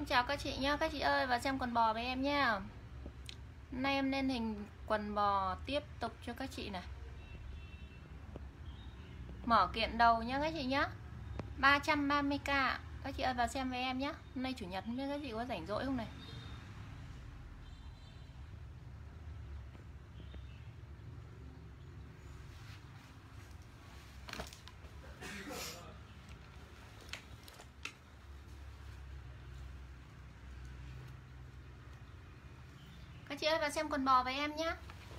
Xin chào các chị nhá, các chị ơi vào xem quần bò với em nhá. Hôm nay em lên hình quần bò tiếp tục cho các chị này. Mở kiện đầu nhá các chị nhá. 330k. Các chị ơi vào xem với em nhá. Hôm nay chủ nhật không biết các chị có rảnh rỗi không này. Các chị ơi vào xem quần bò với em nhá.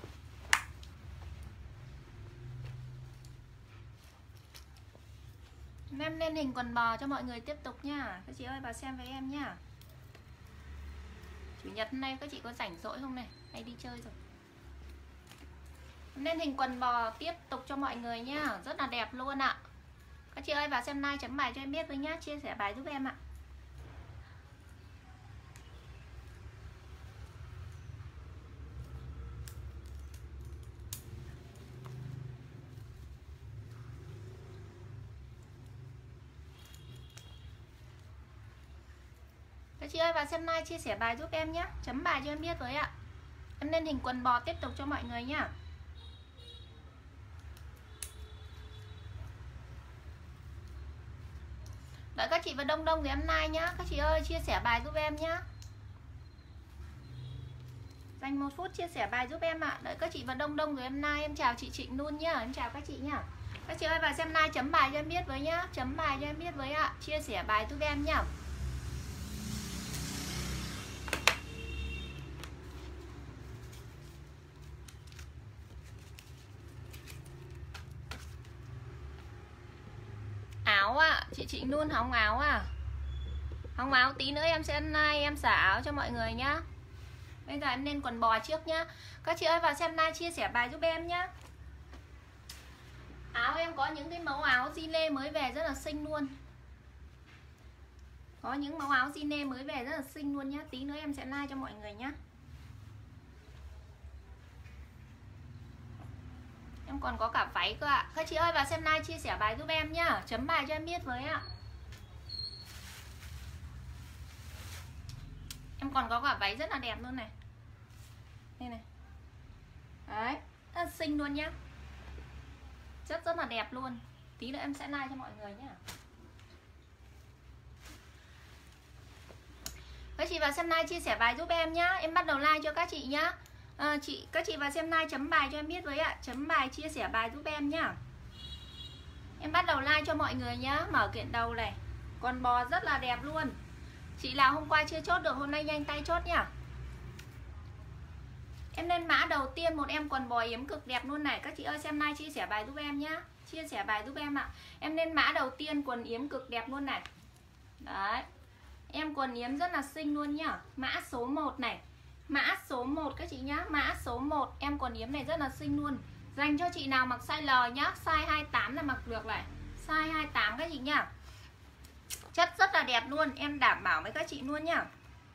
Em lên hình quần bò cho mọi người tiếp tục nha. Các chị ơi vào xem với em nhá. Chủ nhật hôm nay các chị có rảnh rỗi không này, hay đi chơi rồi. Lên hình quần bò tiếp tục cho mọi người nhá. Rất là đẹp luôn ạ. Các chị ơi vào xem like chấm bài cho em biết với nhá. Chia sẻ bài giúp em ạ. Các chị ơi vào xem like chia sẻ bài giúp em nhé. Chấm bài cho em biết với ạ. Em lên hình quần bò tiếp tục cho mọi người nhá. Đợi các chị vào đông đông thì em like nhá. Các chị ơi chia sẻ bài giúp em nhá. Dành 1 phút chia sẻ bài giúp em ạ. Đợi các chị vào đông đông rồi em like. Em chào chị Trịnh luôn nhá. Em chào các chị nhá. Các chị ơi vào xem like chấm bài cho em biết với nhá. Chấm bài cho em biết với ạ. Chia sẻ bài giúp em nhá. Áo ạ, chị Trịnh luôn hóng áo à. Hóng áo tí nữa em sẽ like em xả áo cho mọi người nhá. Bây giờ em lên quần bò trước nhá. Các chị ơi vào xem like chia sẻ bài giúp em nhá. Áo em có những cái mẫu áo jean mới về rất là xinh luôn. Có những mẫu áo jean mới về rất là xinh luôn nhá. Tí nữa em sẽ like cho mọi người nhá. Em còn có cả váy cơ ạ. Các chị ơi vào xem like chia sẻ bài giúp em nhá. Chấm bài cho em biết với ạ. Em còn có cả váy rất là đẹp luôn này. Đây này. Đấy, rất là xinh luôn nhá. Rất là đẹp luôn. Tí nữa em sẽ like cho mọi người nhá. Các chị vào xem like chia sẻ bài giúp em nhá. Em bắt đầu like cho các chị nhá. Các chị vào xem like chấm bài cho em biết với ạ. Chấm bài chia sẻ bài giúp em nhá. Em bắt đầu like cho mọi người nhá. Mở kiện đầu này. Quần bò rất là đẹp luôn. Chị nào hôm qua chưa chốt được hôm nay nhanh tay chốt nhá. Em lên mã đầu tiên một em quần bò yếm cực đẹp luôn này. Các chị ơi xem like chia sẻ bài giúp em nhá. Chia sẻ bài giúp em ạ. Em lên mã đầu tiên quần yếm cực đẹp luôn này. Đấy. Em quần yếm rất là xinh luôn nhá. Mã số 1 này. Mã số 1 các chị nhá. Mã số 1 em quần yếm này rất là xinh luôn. Dành cho chị nào mặc size L nhá. Size 28 là mặc được này. Size 28 các chị nhá. Chất rất là đẹp luôn. Em đảm bảo với các chị luôn nhá.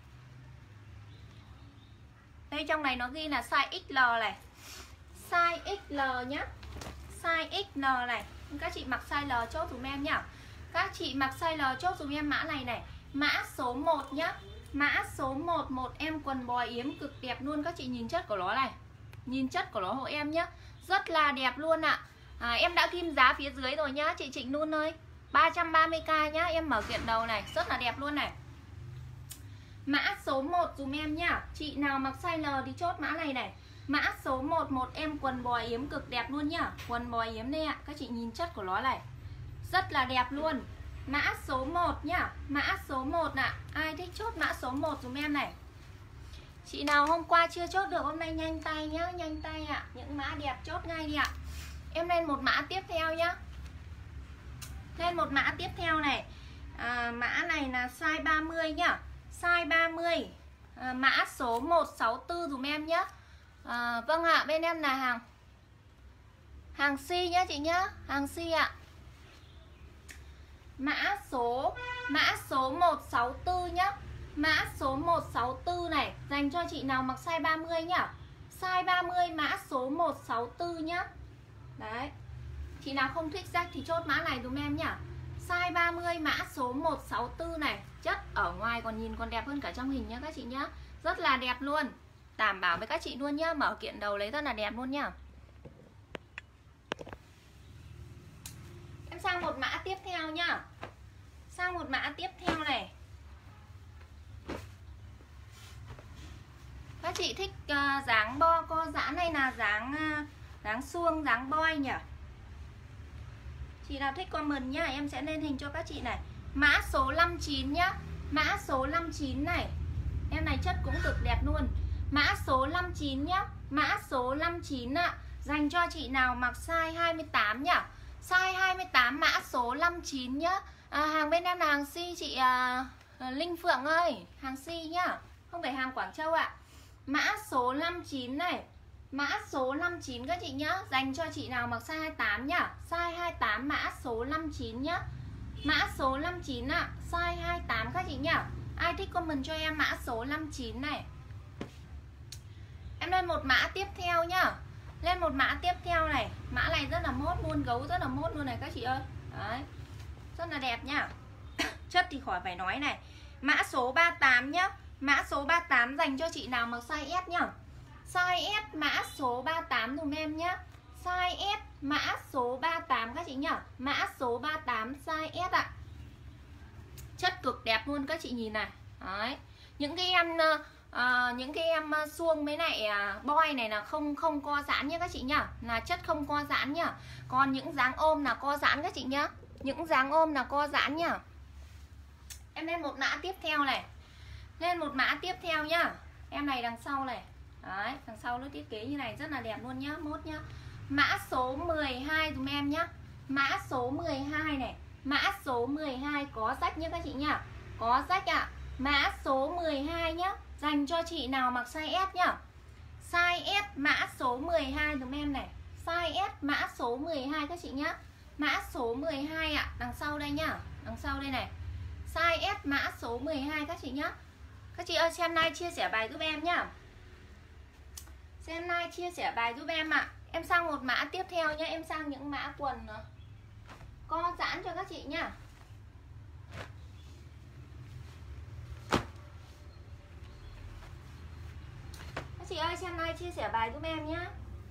Đây trong này nó ghi là size XL này. Size XL nhá. Size XL này. Các chị mặc size L chốt dùm em nhá. Các chị mặc size L chốt dùm em mã này này. Mã số 1 nhá. Mã số 1 một em quần bò yếm cực đẹp luôn. Các chị nhìn chất của nó này. Nhìn chất của nó hộ em nhá. Rất là đẹp luôn ạ. Em đã ghim giá phía dưới rồi nhá chị Trịnh Nun ơi. 330k nhá. Em mở kiện đầu này. Rất là đẹp luôn này. Mã số 1 dùm em nhá. Chị nào mặc size L thì chốt mã này này. Mã số 1 một em quần bò yếm cực đẹp luôn nhá. Quần bò yếm đây ạ. Các chị nhìn chất của nó này. Rất là đẹp luôn. Mã số 1 nhá. Mã số 1 ạ. Ai thích chốt mã số 1 dùm em này. Chị nào hôm qua chưa chốt được hôm nay nhanh tay nhá. Nhanh tay ạ. Những mã đẹp chốt ngay đi ạ. Em lên một mã tiếp theo nhá. Lên một mã tiếp theo này. Mã này là size 30 nhá. Size 30. Mã số 164 dùm em nhá. Vâng ạ. Bên em là hàng si nhá chị nhá. Hàng si ạ. Mã số 164 nhá. Mã số 164 này. Dành cho chị nào mặc size 30 nhá. Size 30 mã số 164 nhá. Đấy. Chị nào không thích rách thì chốt mã này dùm em nhá. Size 30 mã số 164 này. Chất ở ngoài còn nhìn còn đẹp hơn cả trong hình nhá các chị nhá. Rất là đẹp luôn. Đảm bảo với các chị luôn nhá. Mở kiện đầu lấy rất là đẹp luôn nhá. Em sang một mã tiếp theo nhá. Sang một mã tiếp theo này. Các chị thích dáng bo co giãn hay là dáng suông, dáng boy nhỉ? Chị nào thích comment nhá, em sẽ lên hình cho các chị này. Mã số 59 nhá. Mã số 59 này. Em này chất cũng cực đẹp luôn. Mã số 59 nhá. Mã số 59 ạ. Dành cho chị nào mặc size 28 nhá. Size 28 mã số 59 nhá. Hàng bên em là hàng Si chị Linh Phượng ơi. Hàng Si nhá. Không phải hàng Quảng Châu ạ. Mã số 59 này. Mã số 59 các chị nhá. Dành cho chị nào mặc size 28 nhá. Size 28 mã số 59 nhá. Mã số 59 ạ. Size 28 các chị nhá. Ai thích comment cho em mã số 59 này. Em lên một mã tiếp theo nhá. Lên một mã tiếp theo này. Mã này rất là mốt luôn. Gấu rất là mốt luôn này các chị ơi. Đấy. Rất là đẹp nhá. Chất thì khỏi phải nói này. Mã số 38 nhá. Mã số 38 dành cho chị nào mặc size S nhá. Size S mã số 38 dùm em nhá. Size S mã số 38 các chị nhá. Mã số 38 size S ạ. Chất cực đẹp luôn các chị nhìn này. Đấy. Những cái em suông với lại boy này là không co giãn nhá các chị nhá. Là chất không co giãn nhá. Còn những dáng ôm là co giãn các chị nhá. Những dáng ôm là co giãn nhá. Em lên một mã tiếp theo này. Lên một mã tiếp theo nhá. Em này đằng sau này. Đấy, đằng sau nó thiết kế như này rất là đẹp luôn nhá, mốt nhá. Mã số 12 dùm em nhá. Mã số 12 này. Mã số 12 có rách nhá các chị nhá. Có rách ạ. Mã số 12 nhá. Dành cho chị nào mặc size S nhá. Size S mã số 12 dùm em này. Size S mã số 12 các chị nhá. Mã số 12 ạ. Đằng sau đây nhá. Đằng sau đây này. Size S mã số 12 các chị nhá. Các chị ơi xem like chia sẻ bài giúp em nhá. Xem like chia sẻ bài giúp em ạ. Em sang một mã tiếp theo nhá. Em sang những mã quần co giãn cho các chị nhá. Các chị ơi xem like chia sẻ bài giúp em nhá.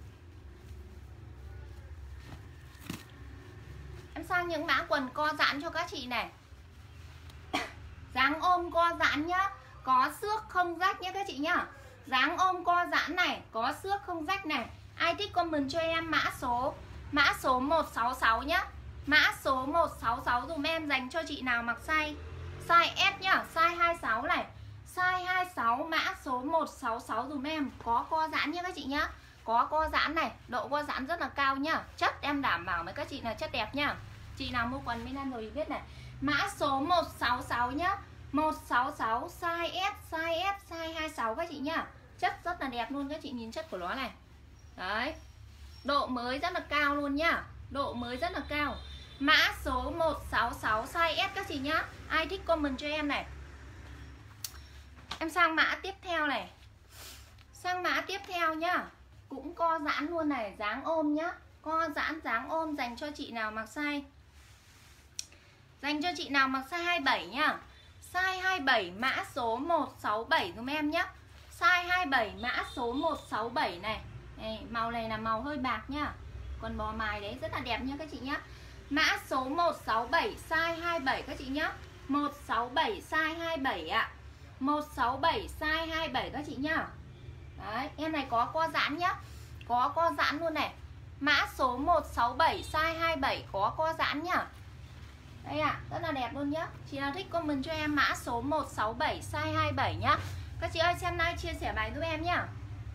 Em sang những mã quần co giãn cho các chị này. Dáng ôm co giãn nhá. Có xước không rách nhá các chị nhá. Dáng ôm co giãn này. Có xước không rách này. Ai thích comment cho em mã số 166 nhá. Mã số 166 dùm em. Dành cho chị nào mặc size S nhá. Size 26 này. Size 26 mã số 166 dùm em. Có co giãn nhá các chị nhá. Có co giãn này. Độ co giãn rất là cao nhá. Chất em đảm bảo với các chị là chất đẹp nhá. Chị nào mua quần bên ăn rồi thì biết này. Mã số 166 nhá. 166 size S, size 26 các chị nhá. Chất rất là đẹp luôn các chị nhìn chất của nó này. Đấy. Độ mới rất là cao luôn nhá. Độ mới rất là cao. Mã số 166 size S các chị nhá. Ai thích comment cho em này. Em sang mã tiếp theo này. Sang mã tiếp theo nhá. Cũng co giãn luôn này, dáng ôm nhá. Co giãn dáng ôm dành cho chị nào mặc size. Dành cho chị nào mặc size 27 nhá. Size 27 mã số 167 dùm em nhá. Size 27 mã số 167 này. Màu này là màu hơi bạc nhá. Còn bò mài đấy rất là đẹp nhá các chị nhá. Mã số 167 size 27 các chị nhá. 167 size 27 ạ. 167 size 27 các chị nhá. Đấy, em này có co giãn nhá. Có co giãn luôn này. Mã số 167 size 27 có co giãn nhá. Đây ạ, rất là đẹp luôn nhá. Chị nào thích comment cho em mã số 167 size 27 nhá. Các chị ơi xem like chia sẻ bài giúp em nhá.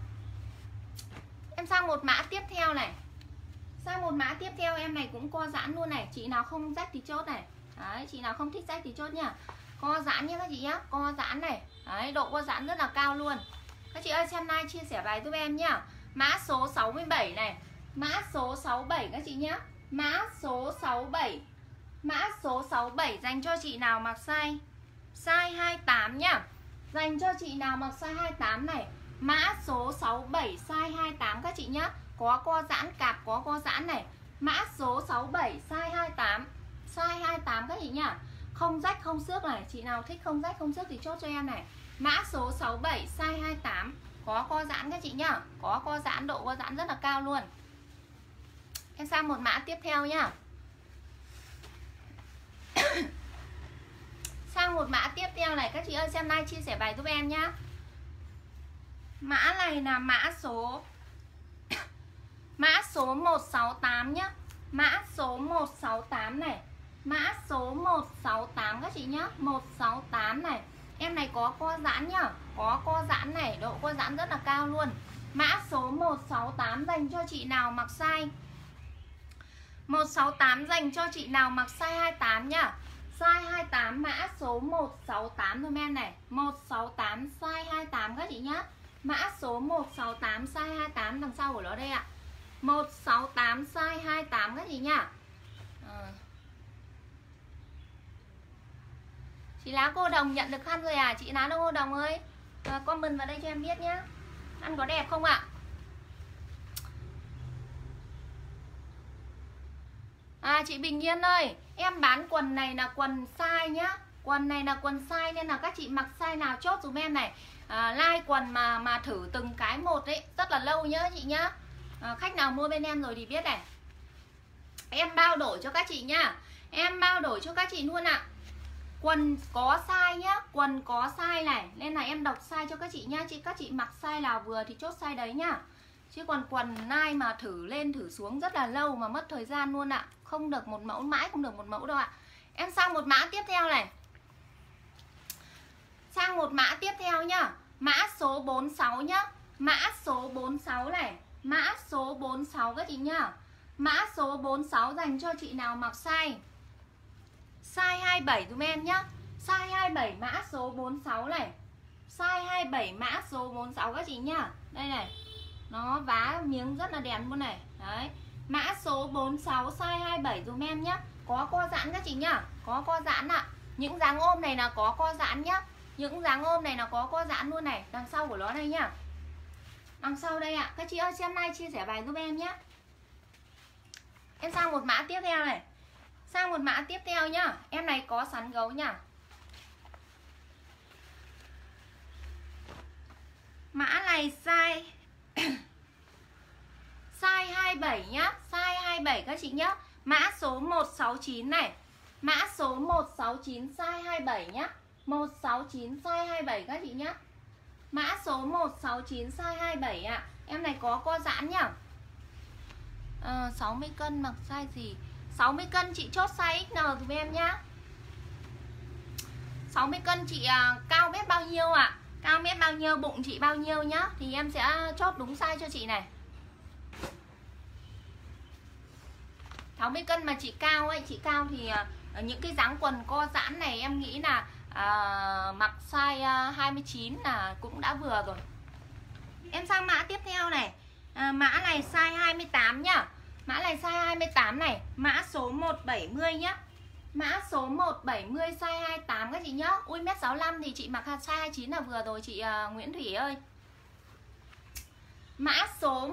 Em sang một mã tiếp theo này. Sang một mã tiếp theo em này cũng co giãn luôn này. Chị nào không rách thì chốt này. Đấy, chị nào không thích rách thì chốt nhá. Co giãn nhá các chị nhá. Co giãn này. Đấy, độ co giãn rất là cao luôn. Các chị ơi xem like chia sẻ bài giúp em nhá. Mã số 67 này. Mã số 67 các chị nhá. Mã số 67. Mã số 67 dành cho chị nào mặc size 28 nhá. Dành cho chị nào mặc size 28 này. Mã số 67 size 28 các chị nhá. Có co giãn, cạp có co giãn này. Mã số 67 size 28. Size 28 các chị nhá. Không rách không xước này, chị nào thích không rách không xước thì chốt cho em này. Mã số 67 size 28, có co giãn các chị nhá, có co giãn, độ co giãn rất là cao luôn. Em sang một mã tiếp theo nhá. Sang một mã tiếp theo này, các chị ơi xem like chia sẻ bài giúp em nhá. Mã này là mã số 168 nhá. Mã số 168 này. Mã số 168 các chị nhá. 168 này. Em này có co giãn nhá. Có co giãn này, độ co giãn rất là cao luôn. Mã số 168 dành cho chị nào mặc size 168 dành cho chị nào mặc size 28 nhá. Size 28 mã số 168 dùm em này. 168 size 28 các chị nhá. Mã số 168 size 28 đằng sau của nó đây ạ. 168 size 28 các chị nhá. Chị Lá Cô Đồng nhận được khăn rồi à? Chị Lá Cô Đồng ơi, comment vào đây cho em biết nhá. Khăn có đẹp không ạ? Chị Bình Yên ơi, em bán quần này là quần size nhá. Quần này là quần size nên là các chị mặc size nào chốt dùm em này. Like quần mà thử từng cái một ấy, rất là lâu nhá chị nhá. Khách nào mua bên em rồi thì biết này. Em bao đổi cho các chị nhá. Em bao đổi cho các chị luôn ạ. Quần có size nhá, quần có size này, nên là em đọc size cho các chị nhá. Các chị mặc size nào vừa thì chốt size đấy nhá. Chứ còn quần nai mà thử lên thử xuống rất là lâu mà mất thời gian luôn ạ. Không được một mẫu, mãi không được một mẫu đâu ạ. Em sang một mã tiếp theo này. Sang một mã tiếp theo nhá. Mã số 46 nhá. Mã số 46 này. Mã số 46 các chị nhá. Mã số 46 dành cho chị nào mặc size 27 dùm em nhá. Size 27 mã số 46 này. Size 27 mã số 46 các chị nhá. Đây này. Nó vá miếng rất là đẹp luôn này. Đấy. Mã số 46 size 27 dùm em nhá. Có co giãn các chị nhá. Có co giãn ạ. Những dáng ôm này là có co giãn nhá. Những dáng ôm này là có co giãn luôn này. Đằng sau của nó đây nhá. Đằng sau đây ạ. Các chị ơi xem like chia sẻ bài giúp em nhé. Em sang một mã tiếp theo này. Sang một mã tiếp theo nhá. Em này có sắn gấu nhá. Mã này size size 27 nhá. Size 27 các chị nhá. Mã số 169 này. Mã số 169 size 27 nhá. 169 size 27 các chị nhá. Mã số 169 size 27 ạ. Em này có co giãn nhá. 60 cân mặc size gì? 60 cân chị chốt size XL dùm em nhá. 60 cân chị cao mét bao nhiêu ạ? Cao mét bao nhiêu, bụng chị bao nhiêu nhá. Thì em sẽ chốt đúng size cho chị này. 60 cân mà chị cao ấy, chị cao thì những cái dáng quần co giãn này em nghĩ là mặc size 29 là cũng đã vừa rồi. Em sang mã tiếp theo này. Mã này size 28 nhá. Mã này size 28 này. Mã số 170 nhá. Mã số 170 size 28 các chị nhá. Ui mét 65 thì chị mặc size 29 là vừa rồi chị Nguyễn Thủy ơi. Mã số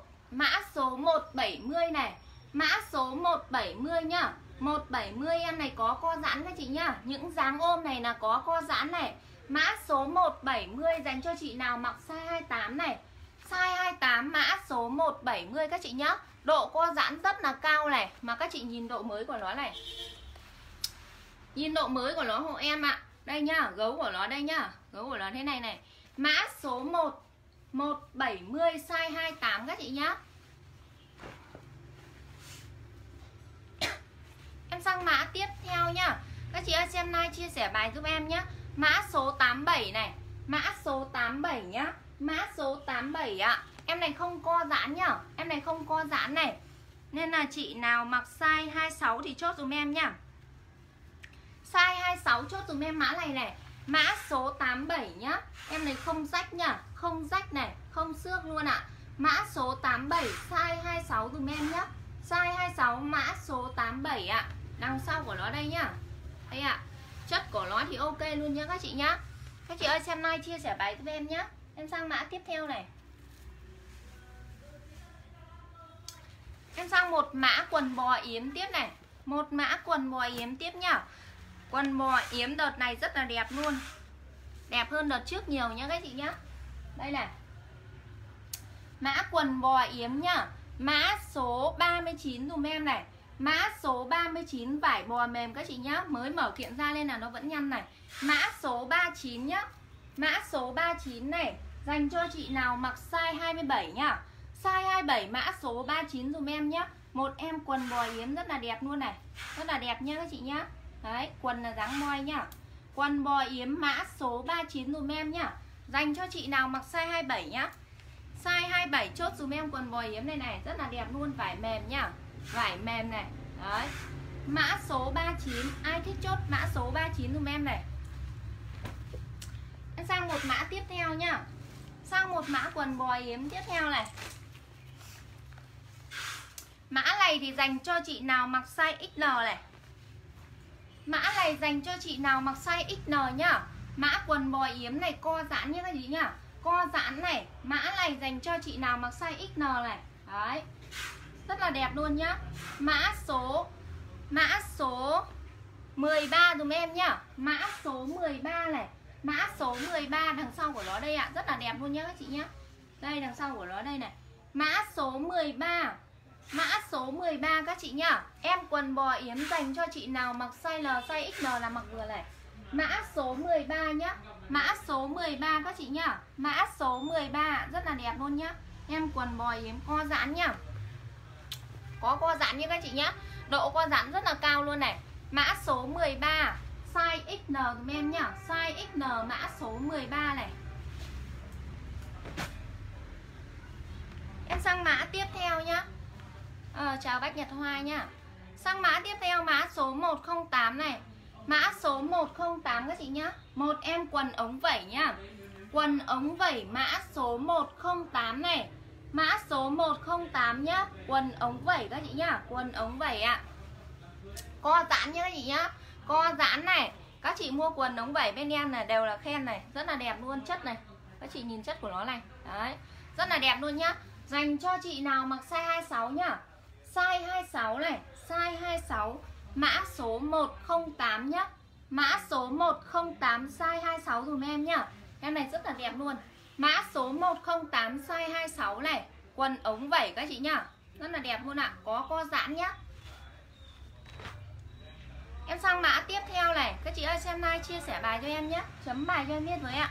170 này. Mã số 170 nhá. 170 em này có co giãn các chị nhá. Những dáng ôm này là có co giãn này. Mã số 170 dành cho chị nào mặc size 28 này. Size 28 mã số 170 các chị nhá. Độ co giãn rất là cao này. Mà các chị nhìn độ mới của nó này. Nhìn độ mới của nó hộ em ạ. Đây nhá, gấu của nó đây nhá. Gấu của nó thế này này. Mã số 170 size 28 các chị nhá. Em sang mã tiếp theo nhá. Các chị ơi xem like chia sẻ bài giúp em nhá. Mã số 87 này. Mã số 87 nhá. Mã số 87 ạ. Em này không co giãn nhá. Em này không co giãn này. Nên là chị nào mặc size 26 thì chốt dùm em nhá. Size 26 chốt dùm em mã này này. Mã số 87 nhá. Em này không rách nhá. Không rách này, không xước luôn ạ. Mã số 87 size 26 dùm em nhá. Size 26 mã số 87 ạ. Đằng sau của nó đây nhá. Đây ạ. Chất của nó thì ok luôn nhá các chị nhá. Các chị ơi xem like chia sẻ bài giúp em nhá. Em sang mã tiếp theo này. Em sang một mã quần bò yếm tiếp này. Một mã quần bò yếm tiếp nhá. Quần bò yếm đợt này rất là đẹp luôn. Đẹp hơn đợt trước nhiều nhá các chị nhá. Đây này. Mã quần bò yếm nhá. Mã số 39 dùm em này. Mã số 39 vải bò mềm các chị nhá. Mới mở kiện ra nên là nó vẫn nhăn này. Mã số 39 nhá. Mã số 39 này dành cho chị nào mặc size 27 nhá. Size 27 mã số 39 dùm em nhá. Một em quần bò yếm rất là đẹp luôn này. Rất là đẹp nhá các chị nhá. Đấy, quần là dáng moi nhá. Quần bò yếm mã số 39 dùm em nhá. Dành cho chị nào mặc size 27 nhá. Size 27 chốt dùm em quần bò yếm này này, rất là đẹp luôn, vải mềm nhá. Vải mềm này. Đấy. Mã số 39, ai thích chốt mã số 39 dùm em này. Em sang một mã tiếp theo nhá. Sang một mã quần bò yếm tiếp theo này. Mã này thì dành cho chị nào mặc size XL này. Mã này dành cho chị nào mặc size XL nhá. Mã quần bò yếm này co giãn nhá các chị nhá. Co giãn này. Mã này dành cho chị nào mặc size XL này. Đấy. Rất là đẹp luôn nhá. Mã số 13 dùm em nhá. Mã số 13 này. Mã số 13 đằng sau của nó đây ạ. Rất là đẹp luôn nhá các chị nhá. Đây đằng sau của nó đây này. Mã số 13. Mã số 13 các chị nhá. Em quần bò yếm dành cho chị nào mặc size L, size XL là mặc vừa này. Mã số 13 nhá. Mã số 13 các chị nhá. Mã số 13 rất là đẹp luôn nhá. Em quần bò yếm co giãn nhá. Có co giãn như các chị nhá. Độ co giãn rất là cao luôn này. Mã số 13 size XL dùm em nhá. Size XL mã số 13 này. Em sang mã tiếp theo nhá. Chào Bách Nhật Hoa nhá. Sang mã tiếp theo mã số 108 này. Mã số 108 các chị nhá. Một em quần ống vẩy nhá. Quần ống vẩy mã số 108 này. Mã số 108 nhá. Quần ống vẩy các chị nhá. Quần ống vẩy ạ. Co giãn nhá các chị nhá. Co giãn này. Các chị mua quần ống vẩy bên em là đều là khen này. Rất là đẹp luôn, chất này. Các chị nhìn chất của nó này. Đấy. Rất là đẹp luôn nhá. Dành cho chị nào mặc size 26 nhá. Size 26 này. Size 26 mã số 108 nhá. Mã số 108 size 26 dùm em nhá. Em này rất là đẹp luôn. Mã số 108 size 26 này. Quần ống vẩy các chị nhá. Rất là đẹp luôn ạ. Có co giãn nhá. Em sang mã tiếp theo này. Các chị ơi xem like chia sẻ bài cho em nhé. Chấm bài cho em biết với ạ.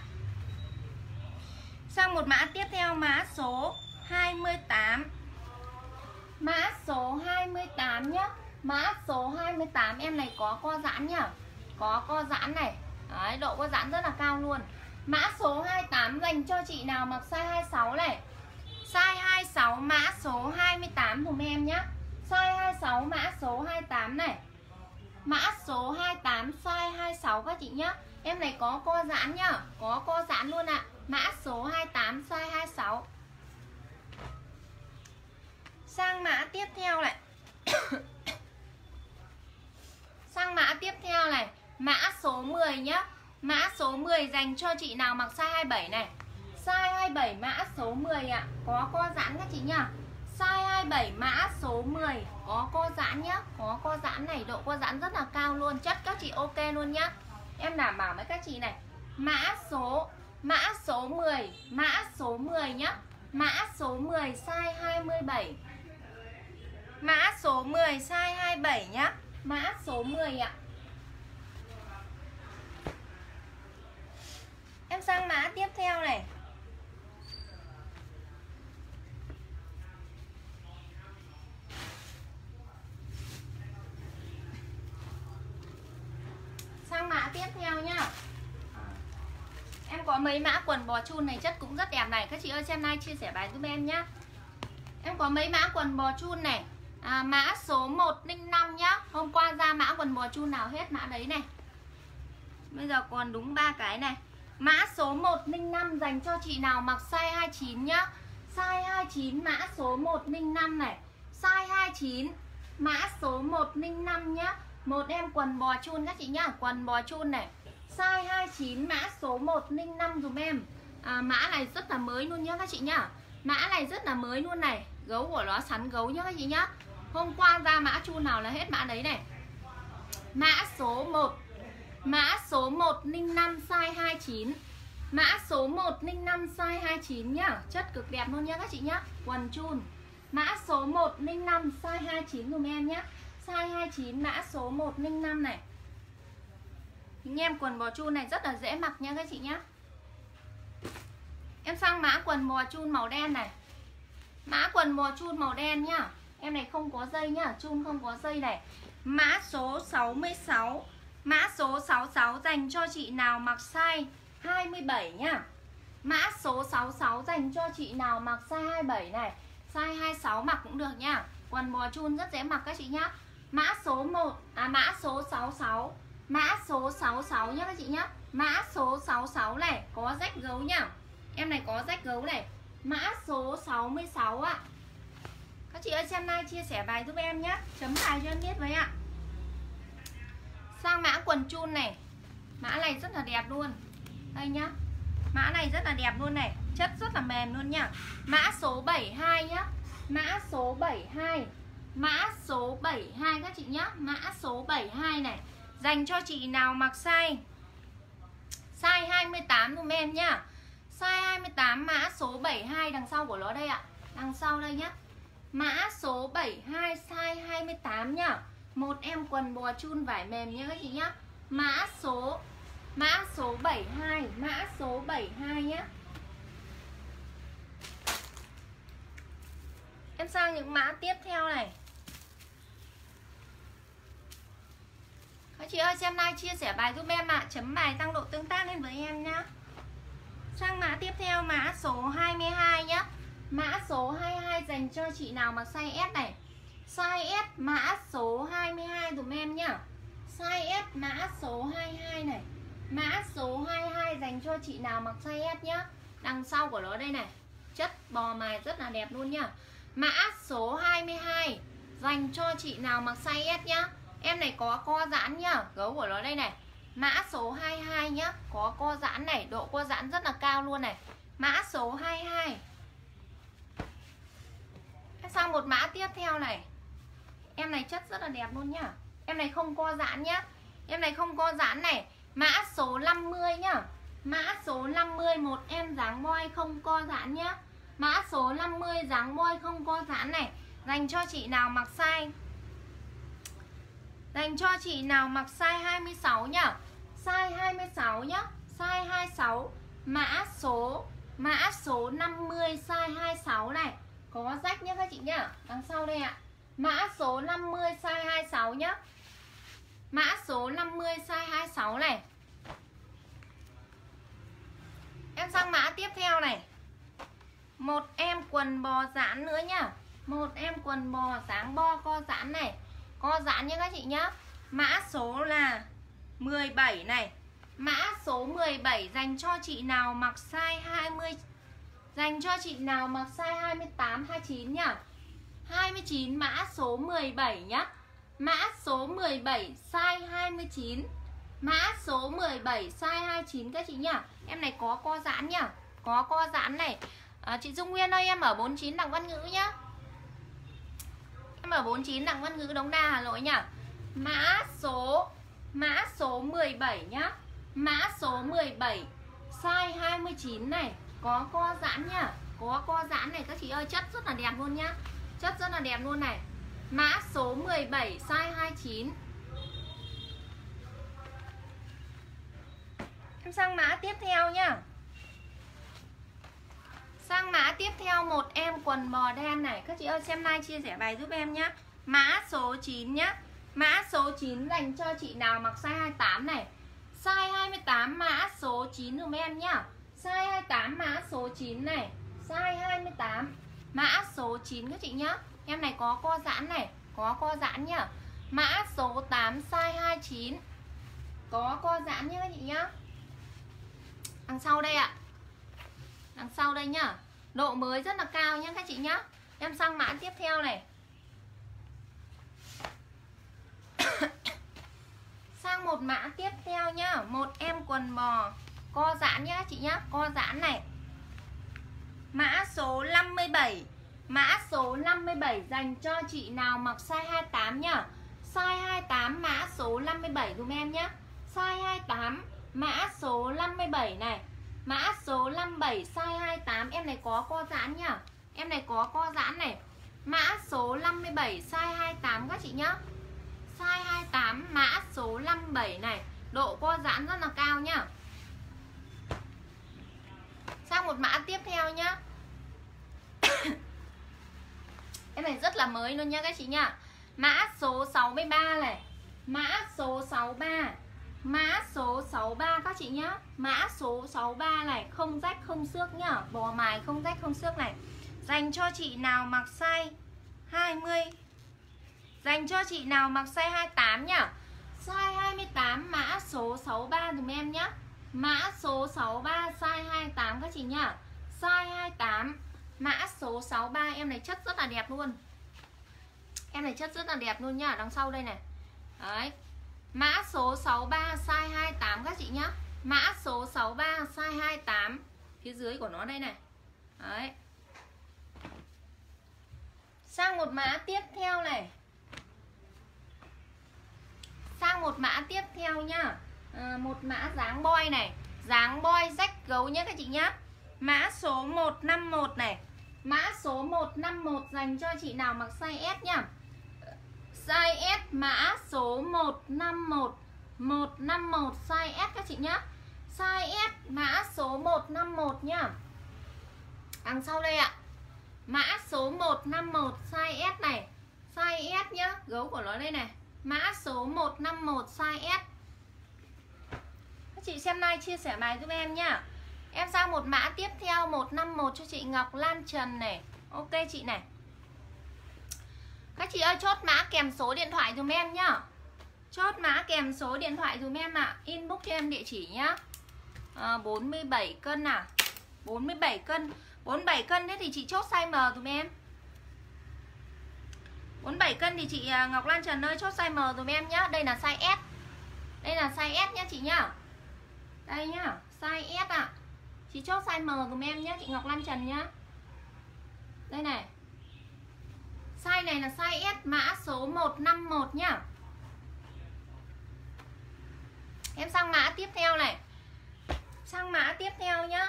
Sang một mã tiếp theo mã số 28. Mã số 28 nhá. Mã số 28 em này có co giãn nhá. Có co giãn này. Đấy, độ co giãn rất là cao luôn. Mã số 28 dành cho chị nào mặc size 26 này. Size 26 mã số 28 dùm em nhá. Size 26 mã số 28 này. Mã số 28 size 26 các chị nhá. Em này có co giãn nhá. Có co giãn luôn ạ. Mã số 28 size 26. Sang mã tiếp theo này. Sang mã tiếp theo này. Mã số 10 nhá. Mã số 10 dành cho chị nào mặc size 27 này. Size 27 mã số 10 ạ. Có co giãn các chị nhá. Size 27 mã số 10. Có co giãn nhá. Có co giãn này. Độ co giãn rất là cao luôn. Chất các chị ok luôn nhá. Em đảm bảo với các chị này. Mã số 10. Mã số 10 nhá. Mã số 10 size 27. Mã số 10 size 27 nhá. Mã số 10 ạ. Em sang mã tiếp theo này. Sang mã tiếp theo nhá. Em có mấy mã quần bò chun này chất cũng rất đẹp này. Các chị ơi xem like chia sẻ bài giúp em nhá. Em có mấy mã quần bò chun này. Mã số 105 nhá. Hôm qua ra mã quần bò chun nào hết mã đấy này. Bây giờ còn đúng 3 cái này. Mã số 105 dành cho chị nào mặc size 29 nhá. Size 29 mã số 105 này. Size 29 mã số 105 nhá. Một em quần bò chun các chị nhá. Quần bò chun này. Size 29 mã số 105 dùm em. Mã này rất là mới luôn nhá các chị nhá. Mã này rất là mới luôn này. Gấu của nó sắn gấu nhá các chị nhá. Hôm qua ra mã chun nào là hết mã đấy này. Mã số 1, mã số 105 size 29. Mã số 105 size 29 nhá. Chất cực đẹp luôn nhá các chị nhá. Quần chun. Mã số 105 size 29 dùm em nhá. Size 29 mã số 105 này. Những em quần bò chun này rất là dễ mặc nha các chị nhá. Em sang mã quần bò chun màu đen này. Mã quần bò chun màu đen nhá. Em này không có dây nhá, chun không có dây này. Mã số 66. Mã số 66 dành cho chị nào mặc size 27 nhá. Mã số 66 dành cho chị nào mặc size 27 này. Size 26 mặc cũng được nhá. Quần bò chun rất dễ mặc các chị nhá. Mã số 1 mã số 66. Mã số 66 nhá các chị nhá. Mã số 66 này có rách gấu nhá. Em này có rách gấu này. Mã số 66 ạ. Các chị ơi xem like chia sẻ bài giúp em nhé. Chấm bài cho em biết với ạ. Sang mã quần chun này. Mã này rất là đẹp luôn. Đây nhá. Mã này rất là đẹp luôn này. Chất rất là mềm luôn nhá. Mã số 72 nhá. Mã số 72. Mã số 72 các chị nhá. Mã số 72 này. Dành cho chị nào mặc size 28 dùm em nhá. Size 28 mã số 72 đằng sau của nó đây ạ. Đằng sau đây nhá. Mã số 72 size 28 nhá. Một em quần bò chun vải mềm nhá các chị nhá. Mã số 72, mã số 72 nhá. Em sang những mã tiếp theo này. Các chị ơi xem like chia sẻ bài giúp em ạ. Chấm bài tăng độ tương tác lên với em nhá. Sang mã tiếp theo mã số 22 nhá. Mã số 22 dành cho chị nào mặc size S này. Size S mã số 22 dùm em nhá. Size S mã số 22 này. Mã số 22 dành cho chị nào mặc size S nhá. Đằng sau của nó đây này. Chất bò mài rất là đẹp luôn nhá. Mã số 22 dành cho chị nào mặc size S nhá. Em này có co giãn nhá. Gấu của nó đây này. Mã số 22 nhá. Có co giãn này. Độ co giãn rất là cao luôn này. Mã số 22. Sang một mã tiếp theo này. Em này chất rất là đẹp luôn nhá. Em này không co giãn nhá. Em này không co giãn này. Mã số 50 nhá. Mã số 50 một em dáng boy không co giãn nhá. Mã số 50 dáng boy không co giãn này. Dành cho chị nào mặc size. Dành cho chị nào mặc size 26 nhá. Size 26 nhá. Size 26. Mã số 50 size 26 này. Có rách nhá các chị nhá. Đằng sau đây ạ. Mã số 50 size 26 nhá. Mã số 50 size 26 này. Em sang mã tiếp theo này. Một em quần bò giãn nữa nhá. Một em quần bò dáng bo co giãn này. Co giãn nhá các chị nhá. Mã số là 17 này. Mã số 17 dành cho chị nào mặc size 20. Dành cho chị nào mặc size 28, 29 nhá. 29 mã số 17 nhá. Mã số 17 size 29. Mã số 17 size 29 các chị nhá. Em này có co giãn nhá. Có co giãn này. Chị Dung Nguyên ơi em ở 49 Đặng Văn Ngữ nhá. Em ở 49 Đặng Văn Ngữ Đống Đa Hà Nội nhá. Mã số 17 nhá. Mã số 17 size 29 này. Có co giãn nhá. Có co giãn này các chị ơi. Chất rất là đẹp luôn nhá. Chất rất là đẹp luôn này. Mã số 17 size 29. Em sang mã tiếp theo nhá. Sang mã tiếp theo một em quần bò đen này. Các chị ơi xem like chia sẻ bài giúp em nhá. Mã số 9 nhá. Mã số 9 dành cho chị nào mặc size 28 này. Size 28 mã số 9 dùm em nhá. Size 28 mã số 9 này. Size 28 mã số 9 các chị nhá. Em này có co giãn này. Có co giãn nhá. Mã số 8 size 29. Có co giãn nhá các chị nhá. Đằng sau đây ạ. Đằng sau đây nhá. Độ mới rất là cao nhá các chị nhá. Em sang mã tiếp theo này. Sang một mã tiếp theo nhá. Một em quần bò co giãn nhá các chị nhá. Co giãn này. Mã số 57. Mã số 57 dành cho chị nào mặc size 28 nhá. Size 28 mã số 57 dùm em nhá. Size 28 mã số 57 này. Mã số 57 size 28. Em này có co giãn nhá. Em này có co giãn này. Mã số 57 size 28 các chị nhá. Size 28 mã số 57 này. Độ co giãn rất là cao nhá. Sang một mã tiếp theo nhá. Em này rất là mới luôn nha các chị nhá. Mã số 63 này. Mã số 63. Mã số 63 các chị nhá. Mã số 63 này. Không rách không xước nhá. Bò mài không rách không xước này. Dành cho chị nào mặc size 20. Dành cho chị nào mặc size 28 nhá. Size 28 mã số 63 dùm em nhá. Mã số 63 size 28 các chị nhá. Size 28 mã số 63. Em này chất rất là đẹp luôn. Em này chất rất là đẹp luôn nhá. Đằng sau đây này. Đấy. Mã số 63 size 28 các chị nhá. Mã số 63 size 28. Phía dưới của nó đây này. Đấy. Sang một mã tiếp theo này. Sang một mã tiếp theo nhá. Một mã dáng boy này. Dáng boy rách gấu nhé các chị nhá. Mã số 151 này. Mã số 151 dành cho chị nào mặc size S nhá. Size S mã số 151. 151 size S các chị nhá. Size S mã số 151 nhá. Đằng sau đây ạ. Mã số 151 size S này. Size S nhá. Gấu của nó đây này. Mã số 151 size S. Các chị xem like chia sẻ bài giúp em nhá. Em sang một mã tiếp theo 151 cho chị Ngọc Lan Trần này. Ok chị này. Các chị ơi chốt mã kèm số điện thoại dùm em nhá. Chốt mã kèm số điện thoại dùm em ạ. Inbox cho em địa chỉ nhá. 47 cân à. 47 cân. 47 cân thế thì chị chốt size M dùm em. 47 cân thì chị Ngọc Lan Trần ơi chốt size M dùm em nhá. Đây là size S. Đây là size S nhá chị nhá. Đây nhá, size S ạ. Chị chốt size M dùm em nhá chị Ngọc Lan Trần nhá. Đây này. Size này là size S mã số 151 nhá. Em sang mã tiếp theo này. Sang mã tiếp theo nhá.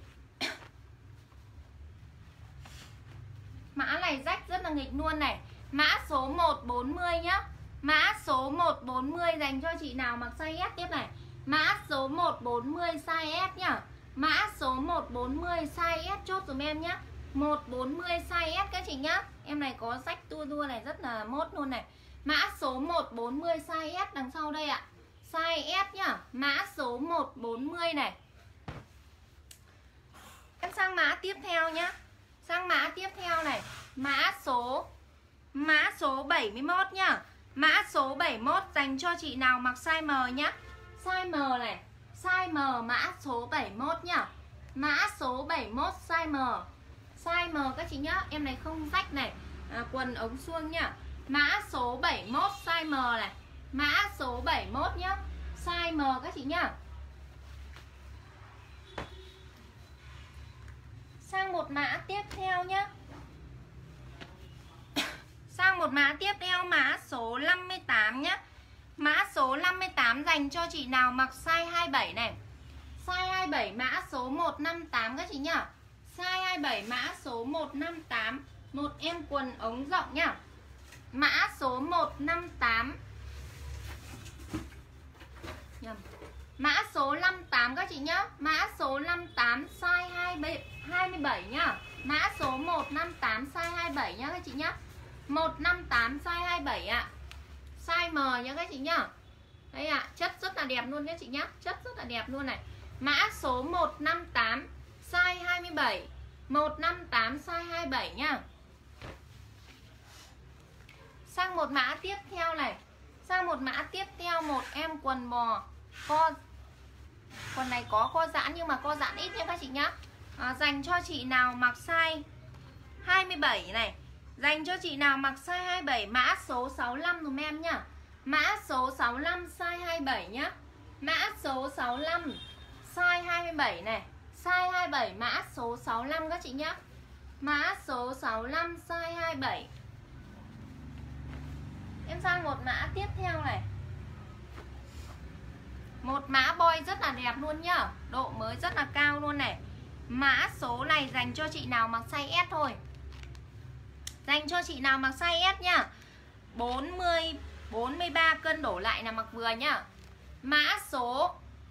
Mã này rách rất là nghịch luôn này. Mã số 140 nhá. Mã số 140 dành cho chị nào mặc size S tiếp này. Mã số 140 size S nhá. Mã số 140 size S chốt dùm em nhá. 140 size S các chị nhá. Em này có rách tua tua này rất là mốt luôn này. Mã số 140 size S đằng sau đây ạ. Size S nhá. Mã số 140 này. Em sang mã tiếp theo nhá. Sang mã tiếp theo này. Mã số 71 nhá. Mã số 71 dành cho chị nào mặc size M nhá. Size M này. Size M mã số 71 nhá. Mã số 71 size M. Size M các chị nhá. Em này không rách này. Quần ống suông nhá. Mã số 71 size M này. Mã số 71 nhá. Size M các chị nhá. Sang một mã tiếp theo nhá. Sang một mã tiếp theo mã số 58 nhá. Mã số 58 dành cho chị nào mặc size 27 này. Size 27 mã số 158 các chị nhá. Size 27 mã số 158. Một em quần ống rộng nhá. Mã số 158. Nhầm. Mã số 58 các chị nhá. Mã số 58 size 27 nhá. Mã số 158 size 27 nhá các chị nhá. 158 size 27 ạ. Size M nhá các chị nhá. Đây ạ, chất rất là đẹp luôn nhá chị nhá. Chất rất là đẹp luôn này. Mã số 158 size 27. 158 size 27 nhá. Sang một mã tiếp theo này. Sang một mã tiếp theo một em quần bò quần này có co giãn nhưng mà co giãn ít nha các chị nhá. Dành cho chị nào mặc size 27 này. Dành cho chị nào mặc size 27 mã số 65 dùm em nhá. Mã số 65 size 27 nhá. Mã số 65 size 27 này. Size 27 mã số 65 các chị nhá. Mã số 65 size 27. Em sang một mã tiếp theo này. Một mã boy rất là đẹp luôn nhá. Độ mới rất là cao luôn này. Mã số này dành cho chị nào mặc size S thôi. Dành cho chị nào mặc size S nhá. 43 cân đổ lại là mặc vừa nhá. Mã số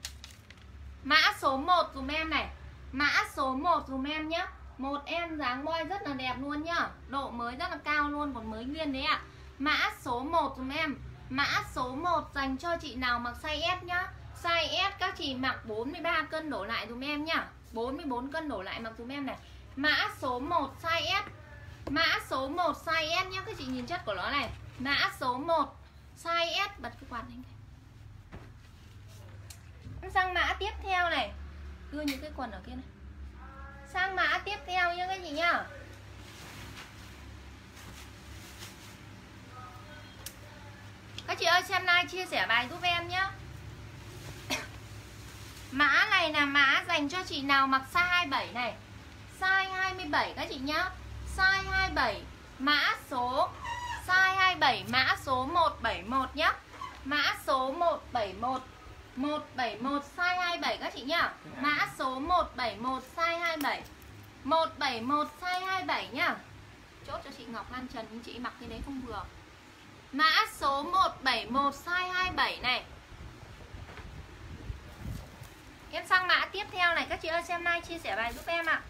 1 dùm em này. Mã số 1 dùm em nhá. Một em dáng boy rất là đẹp luôn nhá. Độ mới rất là cao luôn, còn mới nguyên đấy ạ. Mã số 1 dùm em. Mã số 1 dành cho chị nào mặc size S nhá. Size S các chị mặc 43 cân đổ lại dùm em nhá. 44 cân đổ lại mặc dùm em này. Mã số 1 size S. Mã số 1 size S nhá. Các chị nhìn chất của nó này. Mã số 1 size S. Bật cái quạt lên. Sang mã tiếp theo này. Đưa những cái quần ở kia này. Sang mã tiếp theo nhá các chị nhá. Các chị ơi xem like chia sẻ bài giúp em nhá. Mã này là mã dành cho chị nào mặc size 27 này. Size 27 các chị nhá. Size 27. Mã số size 27. Mã số 171 nhá. Mã số 171. 171 size 27 các chị nhá. Mã số 171 size 27. 171 size 27 nhá. Chốt cho chị Ngọc Lan Trần, nhưng chị mặc cái đấy không vừa. Mã số 171 size 27 này. Em sang mã tiếp theo này. Các chị ơi xem like chia sẻ bài giúp em ạ.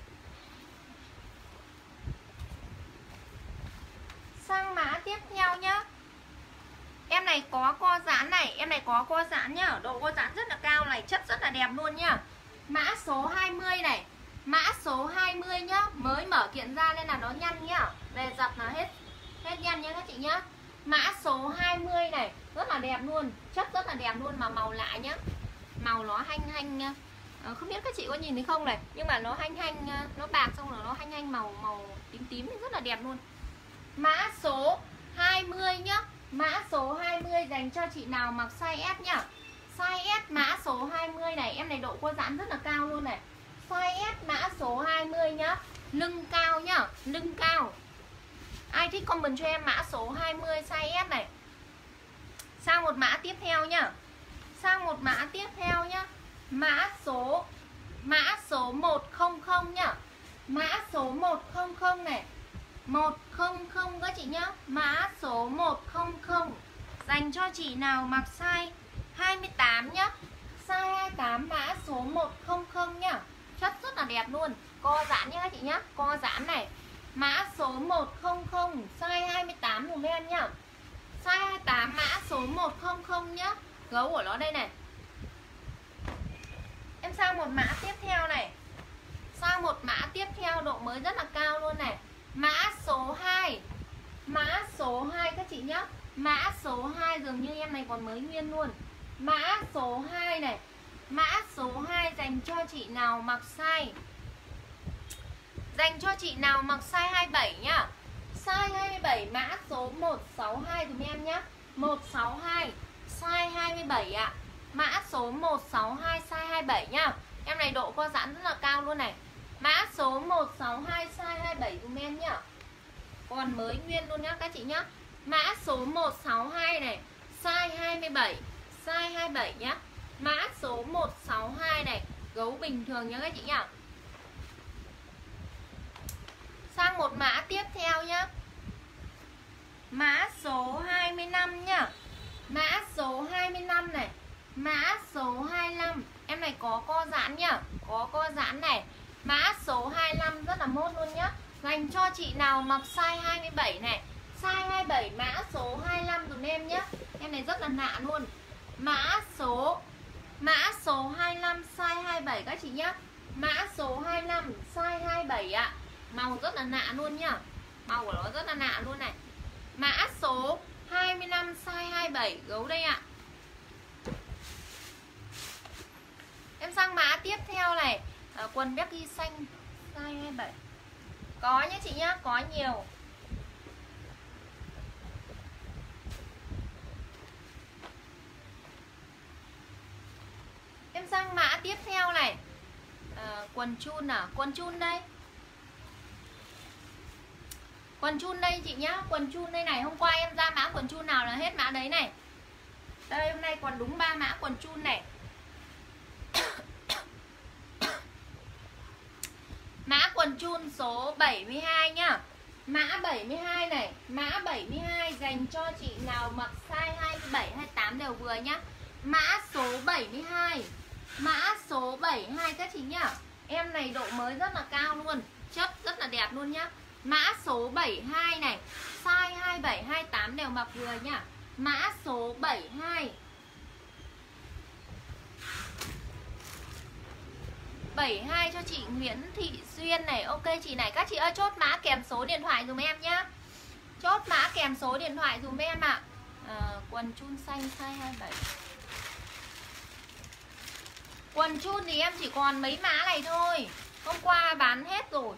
Sang mã tiếp theo nhá. Em này có co giãn này. Em này có co giãn nhá. Độ co giãn rất là cao này. Chất rất là đẹp luôn nhá. Mã số 20 này. Mã số 20 nhá. Mới mở kiện ra nên là nó nhăn nhá. Về giặt là hết nhăn nhá các chị nhá. Mã số 20 này. Rất là đẹp luôn. Chất rất là đẹp luôn mà màu lạ nhá. Màu nó hanh không biết các chị có nhìn thấy không này. Nhưng mà nó hanh nó bạc xong rồi nó hanh màu tím tím rất là đẹp luôn. Mã số 20 nhá. Mã số 20 dành cho chị nào mặc size S nhá. Size S mã số 20 này. Em này độ co giãn rất là cao luôn này. Size S mã số 20 nhá. Lưng cao nhá. Lưng cao. Ai thích comment cho em mã số 20 size S này. Sang một mã tiếp theo nhá. Sang một mã tiếp theo nhá. Mã số 100 nhá. Mã số 100 này. 100 các chị nhá. Mã số 100 dành cho chị nào mặc size 28 nhá. Size 28 mã số 100 nhá. Chất rất là đẹp luôn. Co giãn nhá các chị nhá. Co giãn này. Mã số 100 size 28 dùm em nhá. Size 28 mã số 100 nhá. Gấu của nó đây này. Em sang một mã tiếp theo này. Sang một mã tiếp theo độ mới rất là cao luôn này. Mã số 2. Mã số 2 các chị nhá. Mã số 2 dường như em này còn mới nguyên luôn. Mã số 2 này. Mã số 2 dành cho chị nào mặc size. Dành cho chị nào mặc size 27 nhá. Size 27 mã số 162 dùm em nhá. 162 size 27 ạ. Mã số 162 size 27 nhá. Em này độ co giãn rất là cao luôn này. Mã số 162 size 27 dùm em nhá. Còn mới nguyên luôn nhá các chị nhá. Mã số 162 này. Size 27. Size 27 nhá. Mã số 162 này. Gấu bình thường nhá các chị nhá. Sang một mã tiếp theo nhá. Mã số 25 nhá. Mã số 25 này. Mã số 25. Em này có co giãn nhá. Có co giãn này. Mã số 25 rất là mốt luôn nhá. Dành cho chị nào mặc size 27 này. Size 27 mã số 25 dùm em nhá. Em này rất là lạ luôn. Mã số 25 size 27 các chị nhá. Mã số 25 size 27 ạ. Màu rất là lạ luôn nhá. Màu của nó rất là lạ luôn này. Mã số 25 size 27 gấu đây ạ. Em sang mã tiếp theo này. Quần Becky xanh size 27. Có nhá chị nhá, có nhiều. Em sang mã tiếp theo này. Quần chun à, quần chun đây. Quần chun đây chị nhá, quần chun đây này. Hôm qua em ra mã quần chun nào là hết mã đấy này. Đây hôm nay còn đúng 3 mã quần chun này. Mã quần chun số 72 nhá. Mã 72 này, mã 72 dành cho chị nào mặc size 27, 28 đều vừa nhá. Mã số 72. Mã số 72 các chị nhá. Em này độ mới rất là cao luôn, chất rất là đẹp luôn nhá. Mã số 72 này, size 27, 28 đều mặc vừa nhá. Mã số 72. 72 cho chị Nguyễn Thị Duyên này. Ok chị này, các chị ơi chốt mã kèm số điện thoại dùm em nhá. Chốt mã kèm số điện thoại dùm em ạ. Quần chun xanh size 27. Quần chun thì em chỉ còn mấy mã này thôi. Hôm qua bán hết rồi.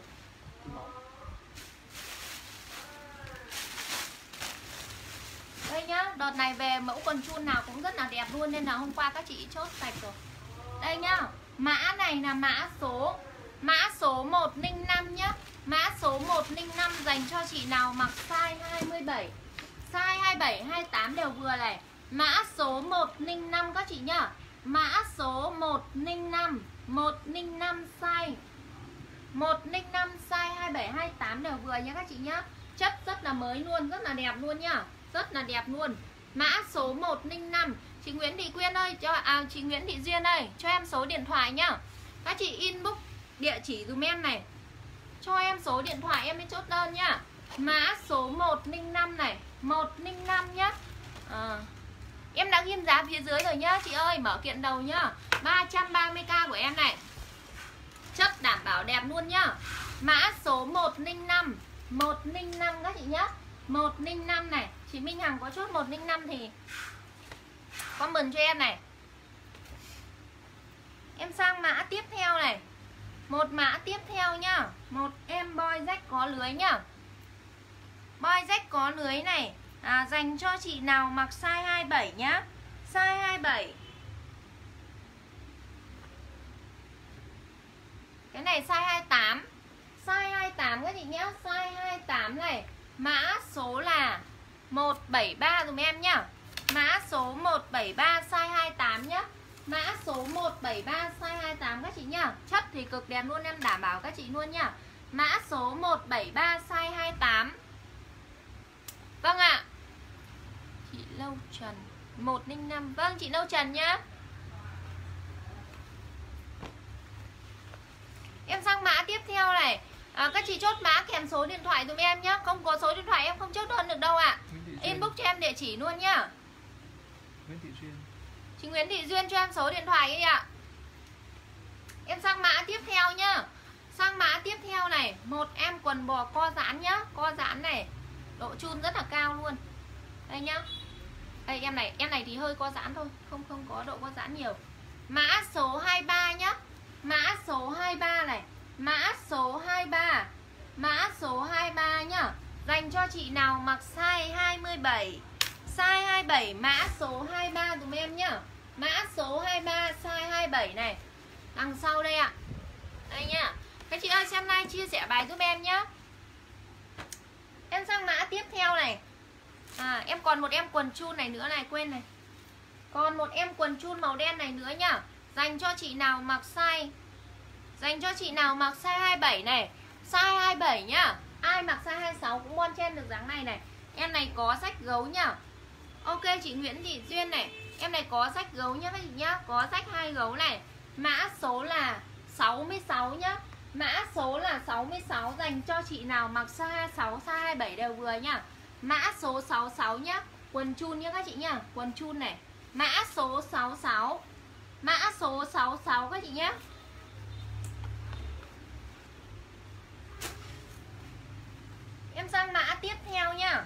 Đây nhá, đợt này về mẫu quần chun nào cũng rất là đẹp luôn, nên là hôm qua các chị chốt sạch rồi. Đây nhá, mã này là mã số 105 nhá. Mã số 105 dành cho chị nào mặc size 27. Size 27, 28 đều vừa này. Mã số 105 các chị nhá. Mã số 105 size 105 size 27, 28 đều vừa nhá các chị nhá. Chất rất là mới luôn, rất là đẹp luôn nhá. Rất là đẹp luôn. Mã số 105. Chị Nguyễn Thị Quyên ơi, chị Nguyễn Thị Duyên ơi, cho em số điện thoại nhá. Các chị inbox địa chỉ dùm em này, cho em số điện thoại em mới chốt đơn nhá. Mã số 105 này, 105 nhá. Em đã ghim giá phía dưới rồi nhá chị ơi, mở kiện đầu nhá. 330k của em này. Chất đảm bảo đẹp luôn nhá. Mã số 105 các chị nhá. 105 này, chị Minh Hằng có chốt 105 thì comment cho em này. Em sang mã tiếp theo này. Một mã tiếp theo nhá. Một em boy rách có lưới nhá. Boy rách có lưới này, dành cho chị nào mặc size 27 nhá. Size 27. Cái này size 28. Size 28 các chị nhá. Size 28 này. Mã số là 173 dùm em nhá. Mã số 173 size 28 nhá. Mã số 173 size 28 các chị nhá. Chất thì cực đẹp luôn, em đảm bảo các chị luôn nhá. Mã số 173 size 28. Vâng ạ. Chị Lâu Trần 105. Vâng chị Lâu Trần nhá. Em sang mã tiếp theo này. Các chị chốt mã kèm số điện thoại dùm em nhá. Không có số điện thoại em không chốt đơn được đâu ạ. Inbox cho em địa chỉ luôn nhá. Chị Nguyễn Thị Duyên cho em số điện thoại ấy ạ. Em sang mã tiếp theo nhá. Sang mã tiếp theo này, một em quần bò co giãn nhá. Co giãn này, độ chun rất là cao luôn. Đây nhá. Đây em này thì hơi co giãn thôi, không có độ co giãn nhiều. Mã số 23 nhá. Mã số 23 này. Mã số 23. Mã số 23 nhá. Dành cho chị nào mặc size 27. Size 27, mã số 23 dùm em nhá. Mã số 23 size 27 này. Đằng sau đây ạ. Đây nhá. Các chị ơi xem like chia sẻ bài giúp em nhá. Em sang mã tiếp theo này. Em còn một em quần chun này nữa này, quên này. Còn một em quần chun màu đen này nữa nhá. Dành cho chị nào mặc size 27 này. Size 27 nhá. Ai mặc size 26 cũng bon chen được dáng này này. Em này có rách gấu nhá. Ok chị Nguyễn Thị Duyên này. Em này có rách gấu nhá các chị nhá. Có rách 2 gấu này. Mã số là 66 nhá. Mã số là 66 dành cho chị nào mặc size 26, size 27 đều vừa nhá. Mã số 66 nhá. Quần chun nhá các chị nhá. Quần chun này. Mã số 66. Mã số 66 các chị nhá. Em sang mã tiếp theo nhá.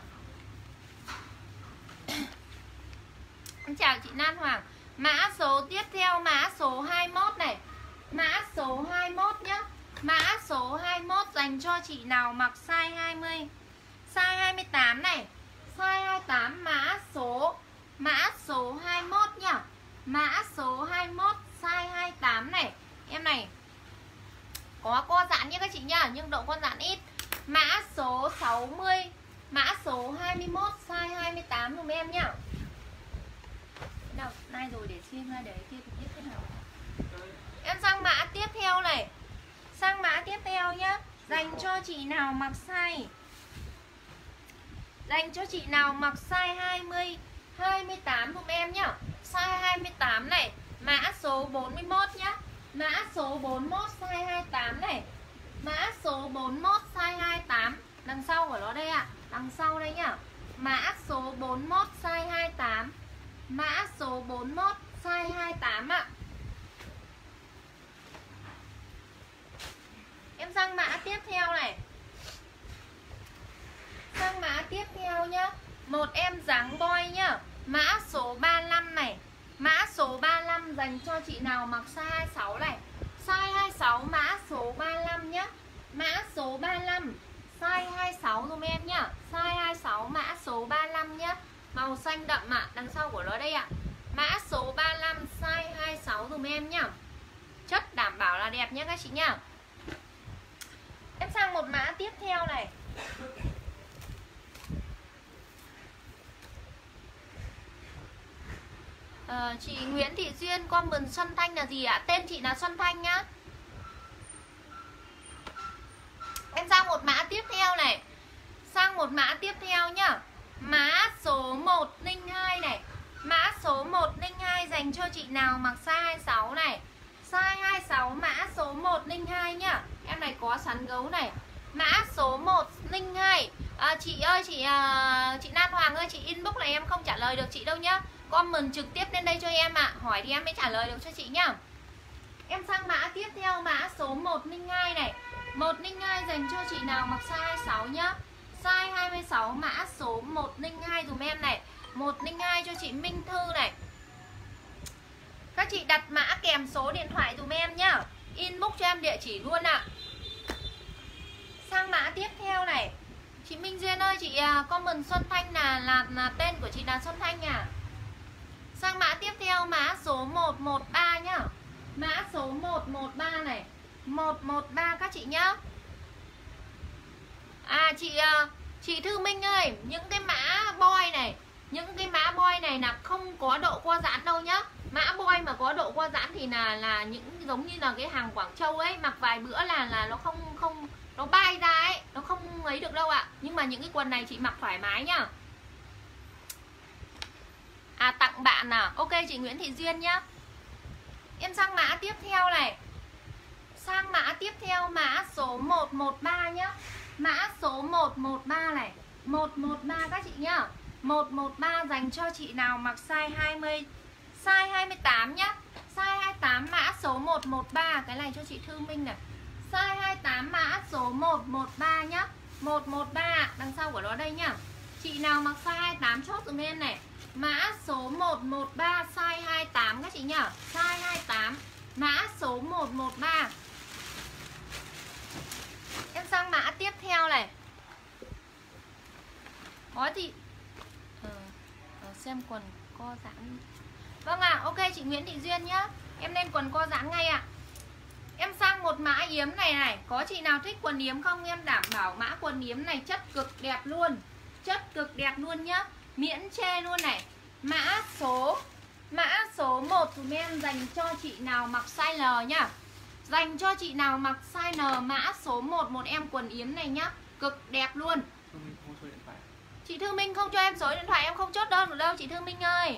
Em chào chị Lan Hoàng. Mã số tiếp theo, mã số 21 này. Mã số 21 nhá. Mã số 21 dành cho chị nào mặc size 20, size 28 này. Size 28, mã số 21 nhá. Mã số 21 size 28 này. Em này có co giãn nhé các chị nhá, nhưng độ co giãn ít. Mã số 60, mã số 21 size 28 dùm em nhá. Đâu, nay rồi để xem ra để kia tiếp thế nào. Em sang mã tiếp theo này. Sang mã tiếp theo nhá. Dành cho chị nào mặc size, dành cho chị nào mặc size 20, 28 dùm em nhá. Size 28 này, mã số 41 nhá. Mã số 41 size 28 này. Mã số 41 size 28. Đằng sau của nó đây ạ. Đằng sau đây nhá. Mã số 41 size 28. Mã số 41 size 28 ạ. Em sang mã tiếp theo này. Sang mã tiếp theo nhá. Một em dáng boy nhá. Mã số 35 này. Mã số 35 dành cho chị nào mặc size 26 này. Size 26 mã số 35 nhá. Mã số 35 size 26 dùm em nhá. Size 26 mã số 35 nhá. Màu xanh đậm ạ. Đằng sau của nó đây ạ. Mã số 35 size 26 dùm em nhá. Chất đảm bảo là đẹp nhá các chị nhá. Em sang một mã tiếp theo này. Chị Nguyễn Thị Duyên comment Xuân Thanh là gì ạ? Tên chị là Xuân Thanh nhá. Em sang một mã tiếp theo này. Sang một mã tiếp theo nhá. Mã số 102 này. Mã số 102 dành cho chị nào mặc size 26 này. Size 26 mã số 102 nhá. Em này có sắn gấu này. Mã số 102. Chị ơi, chị Lan Hoàng ơi, chị inbox là em không trả lời được chị đâu nhá. Comment trực tiếp lên đây cho em ạ. Hỏi thì em mới trả lời được cho chị nhá. Em sang mã tiếp theo, mã số 102 này. 102 dành cho chị nào mặc size 26 nhá. Size 26 mã số 102 dùm em này. 102 cho chị Minh Thư này. Các chị đặt mã kèm số điện thoại dùm em nhá. Inbox cho em địa chỉ luôn ạ. Sang mã tiếp theo này. Chị Minh Duyên ơi, chị comment Xuân Thanh là tên của chị là Xuân Thanh à. Sang mã tiếp theo, mã số 113 nhá. Mã số 113 này. 113 các chị nhá. Chị Thư Minh ơi, những cái mã boy này, những cái mã boy này là không có độ co giãn đâu nhá. Mã boy mà có độ co giãn thì là những giống như là cái hàng Quảng Châu ấy, mặc vài bữa là nó không nó bay ra ấy, nó không ấy được đâu ạ. Nhưng mà những cái quần này chị mặc thoải mái nhá. Tặng bạn à. Ok chị Nguyễn Thị Duyên nhá. Em sang mã tiếp theo này. Sang mã tiếp theo, mã số 113 nhá. Mã số 113 này. 113 các chị nhá. 113 dành cho chị nào mặc size 20, size 28 nhá. Size 28 mã số 113. Cái này cho chị Thư Minh này. Size 28 mã số 113 nhá. 113 đằng sau của nó đây nhá. Chị nào mặc size 28 chốt dùm em này. Mã số 113 size 28 các chị nhá. Size 28 mã số 113. Em sang mã tiếp theo này. Có thì xem quần co giãn. Vâng ạ, ok chị Nguyễn Thị Duyên nhá. Em lên quần co giãn ngay ạ. Em sang một mã yếm này này. Có chị nào thích quần yếm không? Em đảm bảo mã quần yếm này chất cực đẹp luôn. Chất cực đẹp luôn nhá. Miễn chê luôn này. Mã số 1 dùm em dành cho chị nào mặc size L nhá. Dành cho chị nào mặc size L mã số 1 một em quần yếm này nhá. Cực đẹp luôn. Chị Thư Minh không cho em số điện thoại, em không chốt đơn được đâu chị Thư Minh ơi.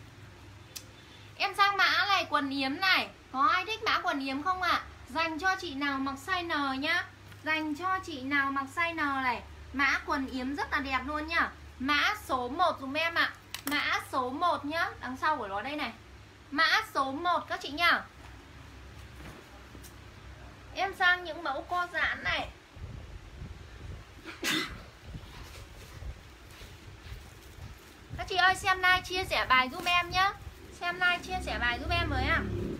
Em sang mã này, quần yếm này. Có ai thích mã quần yếm không ạ? Dành cho chị nào mặc size N nhá. Dành cho chị nào mặc size N này. Mã quần yếm rất là đẹp luôn nhá. Mã số 1 dùm em ạ. Mã số 1 nhá. Đằng sau của nó đây này. Mã số 1 các chị nhá. Em sang những mẫu co giãn này. Các chị ơi xem like chia sẻ bài giúp em nhá. Xem like chia sẻ bài giúp em với ạ.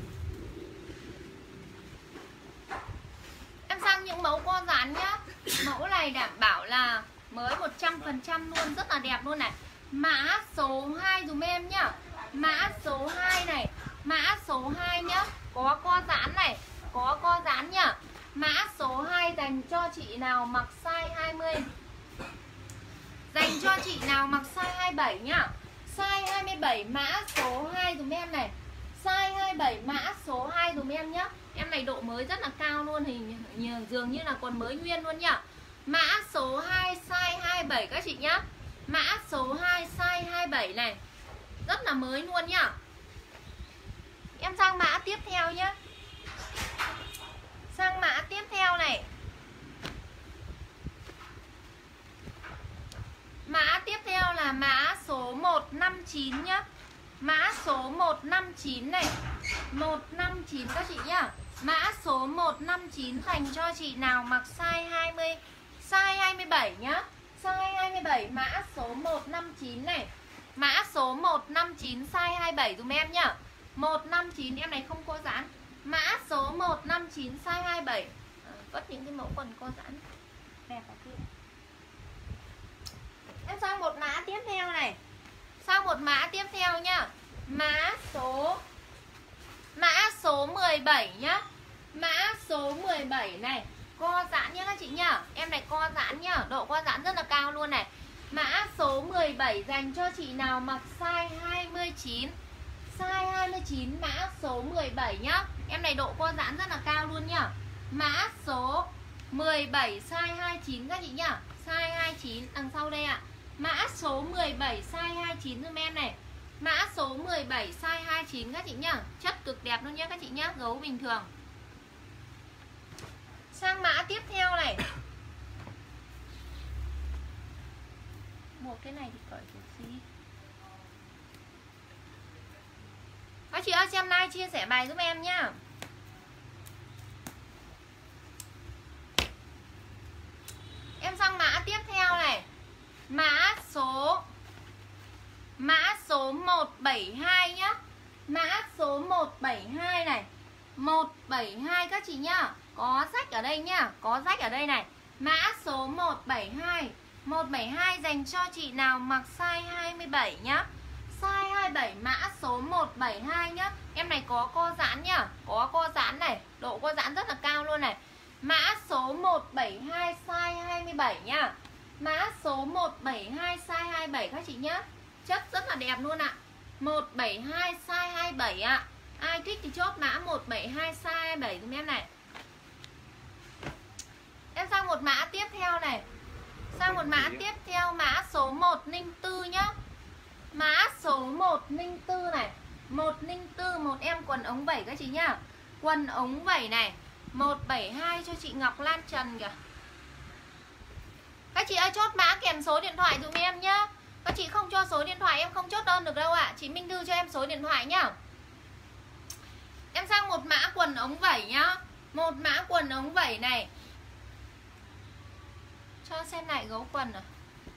Em sang những mẫu co giãn nhá. Mẫu này đảm bảo là mới 100% luôn, rất là đẹp luôn này. Mã số 2 dùm em nhá. Mã số 2 này. Mã số 2 nhá. Có co giãn này. Có co giãn nhá. Mã số 2 dành cho chị nào mặc size 20. Dành cho chị nào mặc size 27 nhá. Size 27 mã số 2 dùm em này. Size 27 mã số 2 dùm em nhá. Em này độ mới rất là cao luôn, dường như là còn mới nguyên luôn nhá. Mã số 2 size 27 các chị nhá. Mã số 2 size 27 này. Rất là mới luôn nhá. Em sang mã tiếp theo nhá. Sang mã tiếp theo này. Mã tiếp theo là mã số 159 nhá. Mã số 159 này. 159 các chị nhá. Mã số 159 dành cho chị nào mặc size 20, size 27 nhá. Size 27 mã số 159 này. Mã số 159 size 27 dùm em nhá. 159 em này không có giãn. Mã số 159 size 27. Vất những cái mẫu quần có giãn. Đẹp vào kia. Em sang một mã tiếp theo này. Sang một mã tiếp theo nhá. Mã số 17 nhá. Mã số 17 này. Co giãn nhá các chị nhá. Em này co giãn nhá. Độ co giãn rất là cao luôn này. Mã số 17 dành cho chị nào mặc size 29. Size 29 mã số 17 nhá. Em này độ co giãn rất là cao luôn nhá. Mã số 17 size 29 các chị nhá. Size 29 đằng sau đây ạ. Mã số 17 size 29 dùm em này. Mã số 17 size 29 các chị nhá. Chất cực đẹp luôn nhá các chị nhá. Gấu bình thường. Sang mã tiếp theo này. Một cái này thì cởi kiểu gì. Các chị ơi xem like chia sẻ bài giúp em nhá. Em sang mã tiếp theo này. Mã số 172 nhá. Mã số 172 này. 172 các chị nhá. Có rách ở đây nhá. Có rách ở đây này. Mã số 172. 172 dành cho chị nào mặc size 27 nhá. Size 27 mã số 172 nhá. Em này có co giãn nhá. Có co giãn này. Độ co giãn rất là cao luôn này. Mã số 172 size 27 nhá. Mã số 172 size 27 các chị nhá. Chất rất là đẹp luôn ạ. 172 size 27 ạ. Ai thích thì chốt mã 172 size 27 dùm em này. Em sang một mã tiếp theo này. Sang một mã tiếp theo mã số 104 nhá. Mã số 104 này. 104 một em quần ống vẩy các chị nhá. Quần ống vẩy này. 172 cho chị Ngọc Lan Trần kìa. Các chị ơi chốt mã kèm số điện thoại dùm em nhá. Các chị không cho số điện thoại em không chốt đơn được đâu ạ. Chị Minh Thư cho em số điện thoại nhá. Em sang một mã quần ống vẩy nhá. Một mã quần ống vẩy này. Cho xem lại gấu quần à.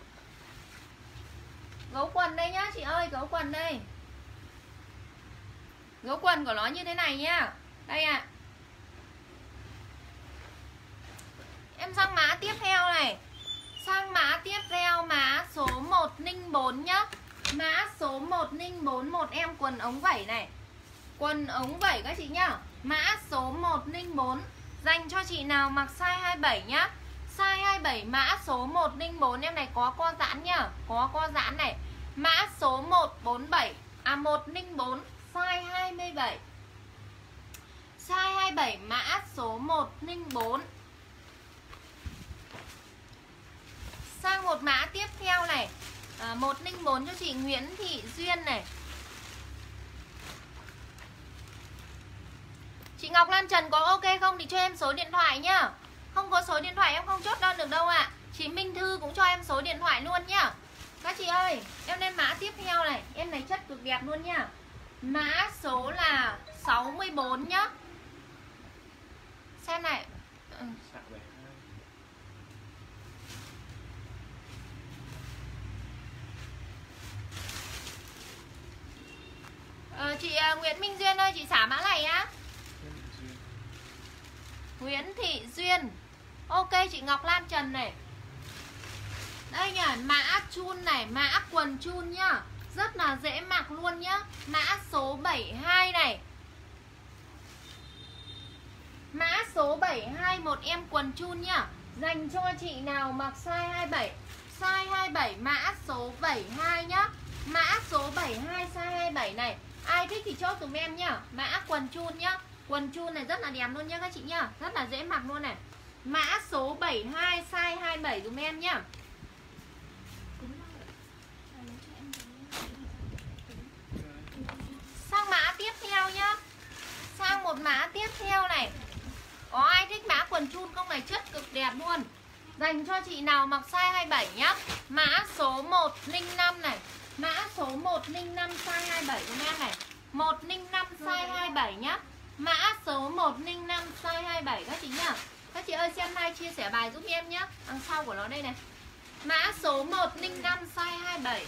Gấu quần đây nhá chị ơi. Gấu quần đây. Gấu quần của nó như thế này nhá. Đây ạ. Em sang mã tiếp theo này. Sang mã tiếp theo mã số 104 nhá. Mã số 104 một em quần ống vẩy này. Quần ống vẩy các chị nhá. Mã số 104 dành cho chị nào mặc size 27 nhá. Size 27 mã số 104 em này có co giãn nhá. Có co giãn này. Mã số 147 104 size 27. Size 27 mã số 104. Sang một mã tiếp theo này. 104 cho chị Nguyễn Thị Duyên này. Chị Ngọc Lan Trần có ok không thì cho em số điện thoại nhá. Không có số điện thoại em không chốt đơn được đâu ạ. Chị Minh Thư cũng cho em số điện thoại luôn nhá. Các chị ơi, em lên mã tiếp theo này. Em này chất cực đẹp luôn nhá. Mã số là 64 nhá. Xem này. Chị Nguyễn Minh Duyên ơi, chị xả mã này á. Nguyễn Thị Duyên. Ok chị Ngọc Lan Trần này. Đây nhá, mã chun này, mã quần chun nhá. Rất là dễ mặc luôn nhá. Mã số 72 này. Mã số 721 em quần chun nhá. Dành cho chị nào mặc size 27. Size 27 mã số 72 nhá. Mã số 72 size 27 này. Ai thích thì chốt dùm em nhá. Mã quần chun nhá. Quần chun này rất là đẹp luôn nhá các chị nhá. Rất là dễ mặc luôn này. Mã số 72 size 27 dùm em nhá. Sang mã tiếp theo nhá. Sang một mã tiếp theo này. Có ai thích mã quần chun không này? Chất cực đẹp luôn. Dành cho chị nào mặc size 27 nhá. Mã số 105 này. Mã số 105 size 27 của em này. 105 size 27 nhá. Mã số 105 size 27 các chị nhá. Các chị ơi xem like chia sẻ bài giúp em nhá. Đằng sau của nó đây này. Mã số 105 size 27.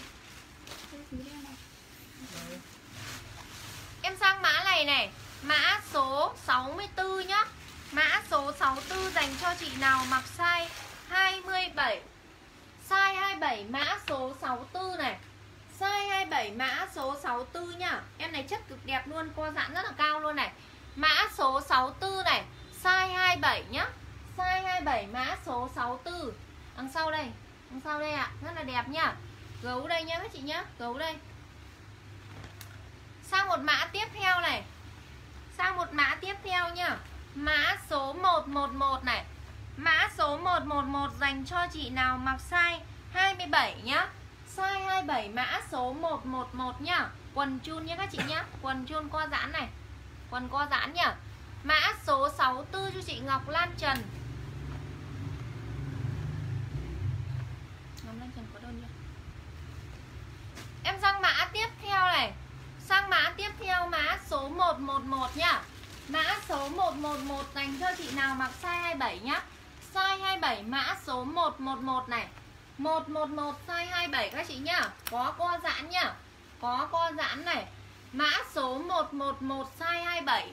Em sang mã này này. Mã số 64 nhá. Mã số 64 dành cho chị nào mặc size 27. Size 27 mã số 64 này. Size 27 mã số 64 nhá. Em này chất cực đẹp luôn, co giãn rất là cao luôn này. Mã số 64 này. Size 27 nhá. Size 27 mã số 64. Đằng sau đây. Đằng sau đây ạ. Rất là đẹp nhá. Gấu đây nhá các chị nhá. Gấu đây. Sang một mã tiếp theo này. Sang một mã tiếp theo nhá. Mã số 111 này. Mã số 111 dành cho chị nào mặc size 27 nhá. Size 27 mã số 111 nhá. Quần chun nhá các chị nhá. Quần chun co giãn này. Quần co giãn nhá. Mã số 64 cho chị Ngọc Lan Trần. Ngọc Lan Trần có đơn chưa? Em sang mã tiếp theo này. Sang mã tiếp theo mã số 111 nhá. Mã số 111 dành cho chị nào mặc size 27 nhá. Size 27 mã số 111 này. 111 size 27 các chị nhá. Có co giãn nhá. Có co giãn này. Mã số 111 size 27.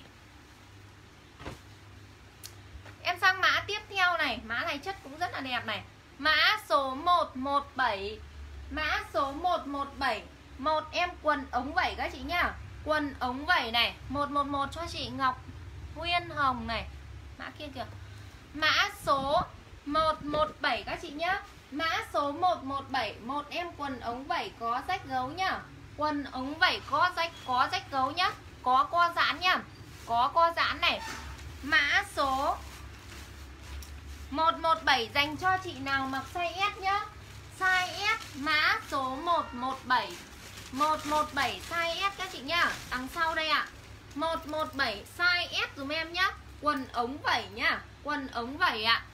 Em sang mã tiếp theo này. Mã này chất cũng rất là đẹp này. Mã số 117. Mã số 117. Một em quần ống vẩy các chị nhá. Quần ống vẩy này. 111 cho chị Ngọc Nguyên Hồng này. Mã kia kìa. Mã số 117 các chị nhá. Mã số 117. Một em quần ống vẩy có rách gấu nhá. Quần ống vẩy có rách gấu nhá. Có co giãn nhá. Có co giãn này. Mã số 117 dành cho chị nào mặc size S nhá. Size S mã số 117. 117 size S các chị nhá. Đằng sau đây ạ. 117 size S dùm em nhá. Quần ống vẩy nhá. Quần ống vẩy ạ.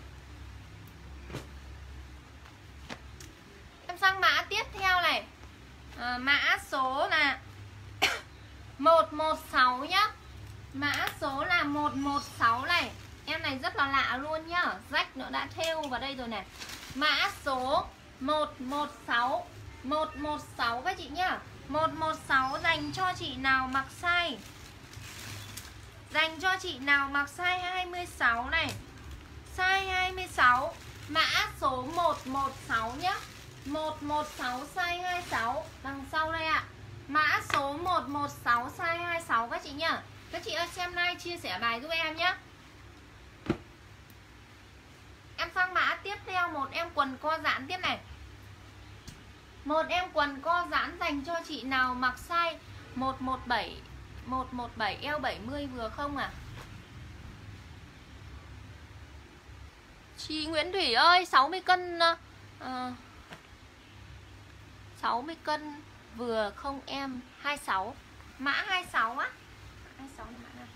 Em sang mã tiếp theo này. Mã số là 116 nhá. Mã số là 116 này. Em này rất là lạ luôn nhá. Rách nó đã thêu vào đây rồi này. Mã số 116. 116 các chị nhá. 116 dành cho chị nào mặc size. Dành cho chị nào mặc size 26 này. Size 26. Mã số 116 nhá. 116 size 26. Đằng sau đây ạ. Mã số 116 size 26 các chị nhá. Các chị ơi xem like chia sẻ bài giúp em nhé. Em sang mã tiếp theo. Một em quần co giãn tiếp này. Một em quần co giãn dành cho chị nào mặc size 117. 117 eo 70 vừa không à? Chị Nguyễn Thủy ơi 60 cân 60 cân vừa không em? 26. Mã 26 á. 26 là mã nào?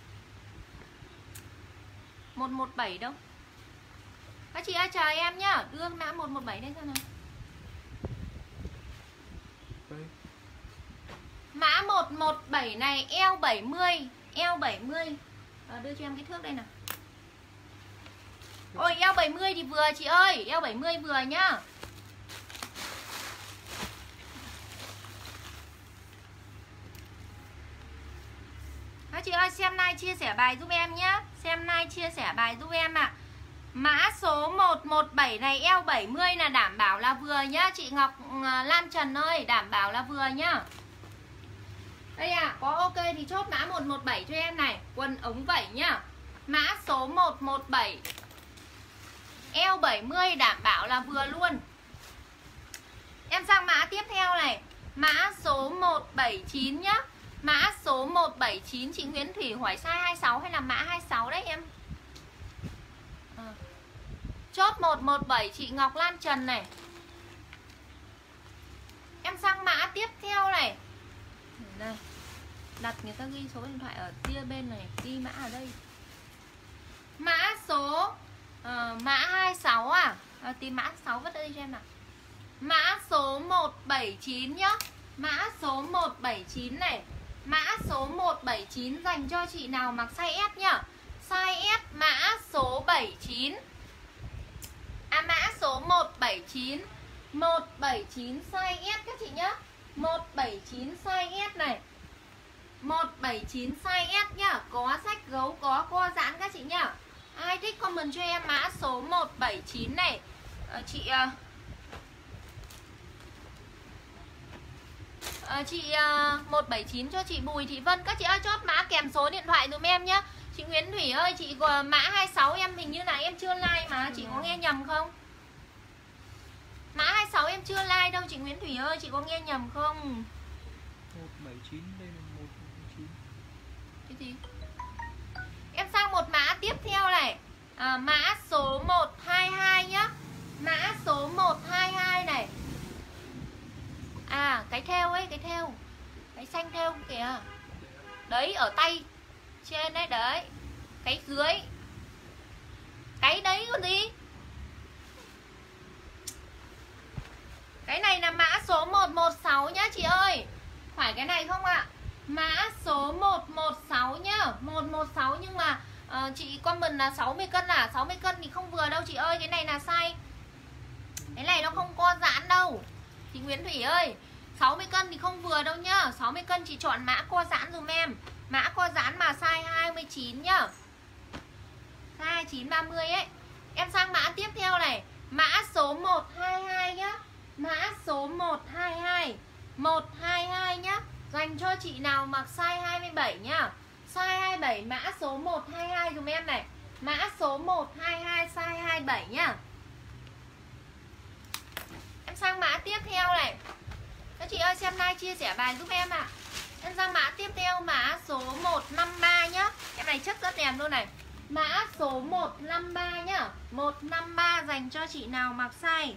117 đâu? Các chị ơi chờ em nhá. Đưa mã 117 đây xem nào. Mã 117 này eo 70. Eo 70. Đưa cho em cái thước đây nào. Ôi eo 70 thì vừa chị ơi. Eo 70 vừa nhá. Các chị ơi xem like chia sẻ bài giúp em nhé. Xem like chia sẻ bài giúp em ạ. Mã số 117 này eo 70 là đảm bảo là vừa nhá. Chị Ngọc Lan Trần ơi. Đảm bảo là vừa nhá. Đây ạ, có ok thì chốt mã 117 cho em này. Quần ống vẩy nhá. Mã số 117 eo 70 đảm bảo là vừa luôn. Em sang mã tiếp theo này, mã số 179 nhá. Mã số 179 chị Nguyễn Thủy hỏi size 26 hay là mã 26 đấy em. Chốt 117 chị Ngọc Lan Trần này. Em sang mã tiếp theo này. Đây. Đặt người ta ghi số điện thoại ở kia bên này, ghi mã ở đây. Mã số mã 26 à? Tìm mã 6 vứt đây cho em nào. Mã số 179 nhá. Mã số 179 này. Mã số 179 dành cho chị nào mặc size S nhá. Size S mã số 79. Mã số 179. 179 size S các chị nhá. 179 size S này. 179 size S nhá. Có sách gấu, có co giãn các chị nhá. Ai thích comment cho em mã số 179 này. Chị 179 cho chị Bùi Thị Vân. Các chị ơi chốt mã kèm số điện thoại dùm em nhá. Chị Nguyễn Thủy ơi, chị mã 26 em hình như là em chưa like mà, chị có nghe nhầm không? Mã 26 em chưa like đâu chị Nguyễn Thủy ơi, chị có nghe nhầm không? 179 đây là 179. Cái gì? Em sang một mã tiếp theo này. Mã số 122 nhá. Mã số 122 này. Cái thêu ấy, cái thêu. Cái xanh thêu kìa. Đấy ở tay trên đấy đấy. Cái dưới. Cái đấy còn gì? Cái này là mã số 116 nhá chị ơi. Phải cái này không ạ? Mã số 116 nhá. 116 nhưng mà chị comment là 60 cân à? 60 cân thì không vừa đâu chị ơi. Cái này là size. Cái này nó không co giãn đâu chị Nguyễn Thủy ơi. 60 cân thì không vừa đâu nhá. 60 cân chị chọn mã co giãn dùm em. Mã co giãn mà size 29 nhá. Size 29 30 ấy. Em sang mã tiếp theo này. Mã số 122 nhá. Mã số 122. 122 nhá. Dành cho chị nào mặc size 27 nhá. Size 27 mã số 122 dùm em này. Mã số 122 size 27 nhá. Em sang mã tiếp theo này. Các chị ơi xem like chia sẻ bài giúp em ạ. Em sang mã tiếp theo mã số 153 nhá. Em này chất rất đẹp luôn này. Mã số 153 nhá. 153 dành cho chị nào mặc size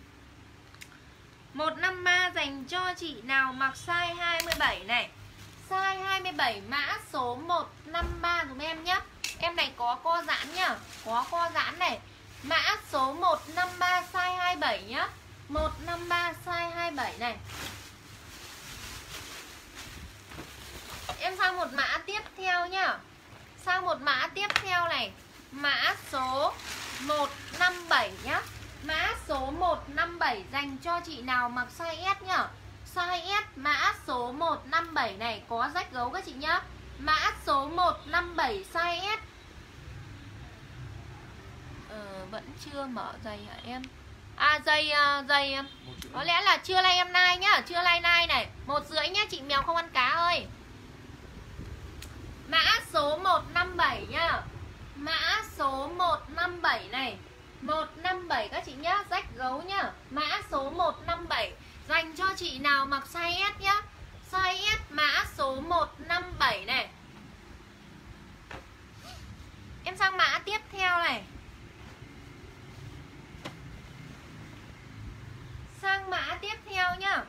153 dành cho chị nào mặc size 27 này. Size 27 mã số 153 dùm em nhá. Em này có co giãn nhá. Có co giãn này. Mã số 153 size 27 nhá. 153 size 27 này. Em sang một mã tiếp theo nhá. Sang một mã tiếp theo này. Mã số 157 nhá. Mã số 157 dành cho chị nào mặc size S nhá. Size S mã số 157 này có rách gấu các chị nhá. Mã số 157 size S. Vẫn chưa mở giày hả em? Giày có lẽ là chưa like em nay nhá. Chưa like nay này. 1,5 nhá chị mèo không ăn cá ơi. Mã số 157 nhá. Mã số 157 này. 157 các chị nhá. Rách gấu nhá. Mã số 157 dành cho chị nào mặc size S nhá. Size S mã số 157 này. Em sang mã tiếp theo này. Sang mã tiếp theo nhá.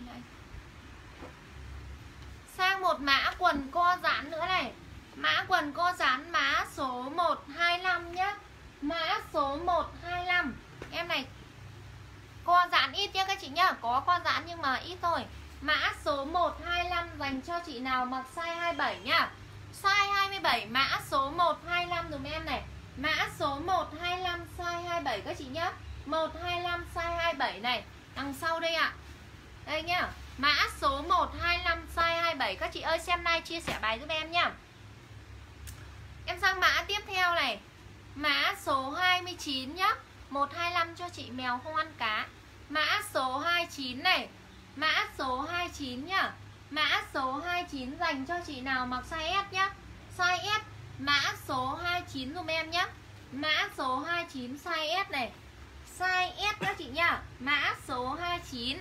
Sang một mã quần co giãn nữa này. Mã quần co giãn mã số 125 nhá. Mã số 125. Em này co giãn ít nhá các chị nhá. Có co giãn nhưng mà ít thôi. Mã số 125 dành cho chị nào mặc size 27 nhá. Size 27 mã số 125 dùm em này. Mã số 125 size 27 các chị nhá. 125 size 27 này. Đằng sau đây ạ. Đây nhá. Mã số 125 size 27. Các chị ơi xem like chia sẻ bài giúp em nhá. Em sang mã tiếp theo này. Mã số 29 nhá. 125 cho chị mèo không ăn cá. Mã số 29 này. Mã số 29 nhá. Mã số 29 dành cho chị nào mặc size S nhá. Size S Mã số 29 dùm em nhé. Mã số 29 size S này. Size S các chị nhá. Mã số 29.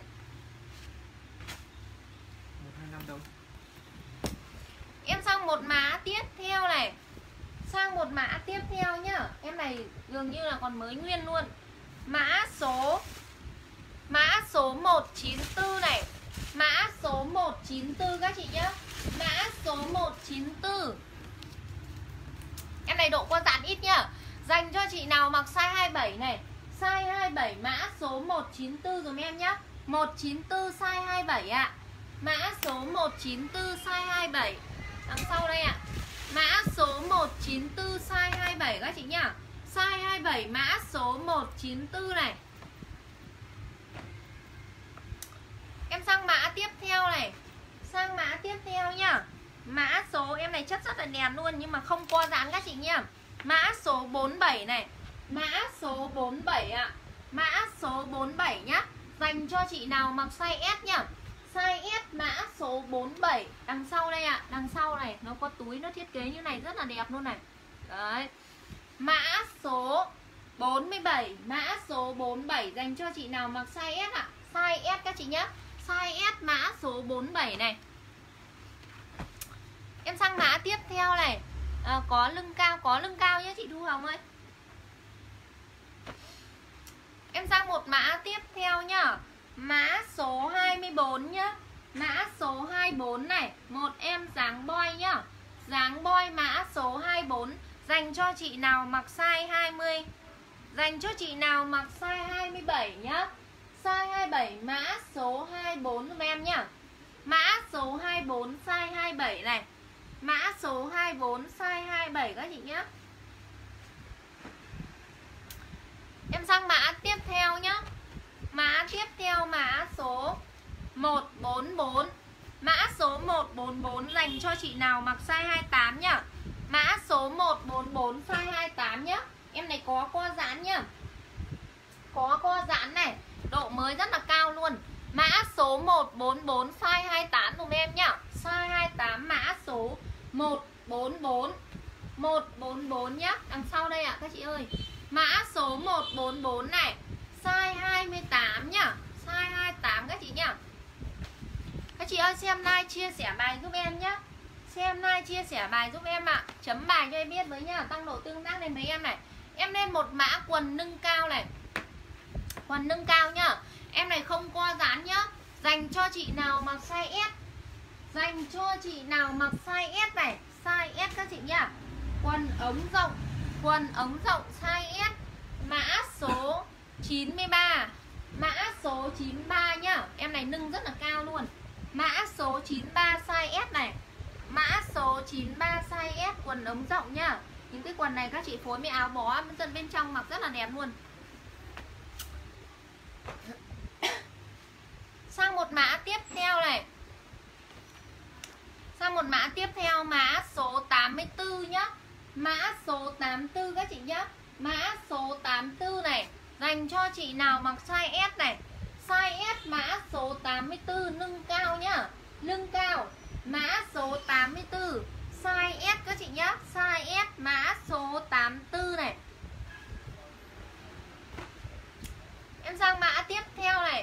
125 đâu? Em sang một mã tiếp theo này. Sang một mã tiếp theo nhá. Em này dường như là còn mới nguyên luôn. Mã số 194 này. Mã số 194 các chị nhá. Mã số 194. Em này độ qua giãn ít nhá. Dành cho chị nào mặc size 27 này. Size 27 mã số 194 dùm em nhá. 194 size 27 ạ. Mã số 194 size 27. Đằng sau đây ạ. Mã số 194 size 27 các chị nhá. Size 27 mã số 194 này. Em sang mã tiếp theo này. Sang mã tiếp theo nhá. Mã số em này chất rất là đẹp luôn nhưng mà không co giãn các chị nhá. Mã số 47 này. Mã số 47 ạ. Mã số 47 nhá. Dành cho chị nào mặc size S nhá. Size S mã số 47. Đằng sau đây ạ. Đằng sau này nó có túi nó thiết kế như này rất là đẹp luôn này. Đấy. Mã số 47. Mã số 47 dành cho chị nào mặc size S ạ. Size S các chị nhá. Size S mã số 47 này. Em sang mã tiếp theo này. Có lưng cao nhé chị Thu Hồng ơi. Em sang một mã tiếp theo nhá. Mã số 24 nhá. Mã số 24 này. Một em dáng boy nhá. Dáng boy mã số 24. Dành cho chị nào mặc size 20. Dành cho chị nào mặc size 27 nhá. Size 27 mã số 24 dùm em nhá. Mã số 24 size 27 này. Mã số 24 size 27 các chị nhé. Em sang mã tiếp theo nhá. Mã tiếp theo mã số 144. Mã số 144 dành cho chị nào mặc size 28 nhá. Mã số 144 size 28 nhá. Em này có co giãn nhá. Có co giãn này. Độ mới rất là cao luôn. Mã số 144 size 28 dùm em nhá. Size 28 mã số 144. 144 nhá. Đằng sau đây ạ các chị ơi. Mã số 144 này. Size 28 nhá. Size 28 các chị nhá. Các chị ơi xem like chia sẻ bài giúp em nhá. Xem like chia sẻ bài giúp em ạ. Chấm bài cho em biết với nhá. Tăng độ tương tác lên với em này. Em lên một mã quần nâng cao này. Quần nâng cao nhá. Em này không co giãn nhá. Dành cho chị nào mặc size S. Dành cho chị nào mặc size S này. Size S các chị nhá. Quần ống rộng. Quần ống rộng size S. Mã số 93. Mã số 93 nhá. Em này nâng rất là cao luôn. Mã số 93 size S này. Mã số 93 size S. Quần ống rộng nhá. Những cái quần này các chị phối với áo bó bên trong mặc rất là đẹp luôn. Sang một mã tiếp theo này. Sang một mã tiếp theo mã số 84 nhá. Mã số 84 các chị nhá. Mã số 84 này. Dành cho chị nào mặc size S này. Size S mã số 84 nâng cao nhá. Nâng cao. Mã số 84 size S các chị nhá. Size S mã số 84 này. Em sang mã tiếp theo này.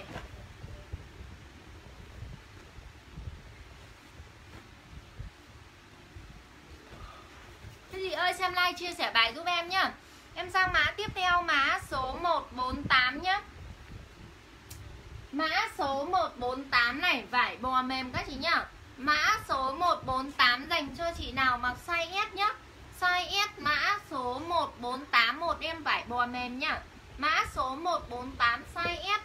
Các chị ơi xem like chia sẻ bài giúp em nhá. Em sang mã tiếp theo mã số 148 nhá. Mã số 148 này. Vải bò mềm các chị nhá. Mã số 148 dành cho chị nào mặc size S nhá. Size S mã số 148. Một em vải bò mềm nhá. Mã số 148 size S.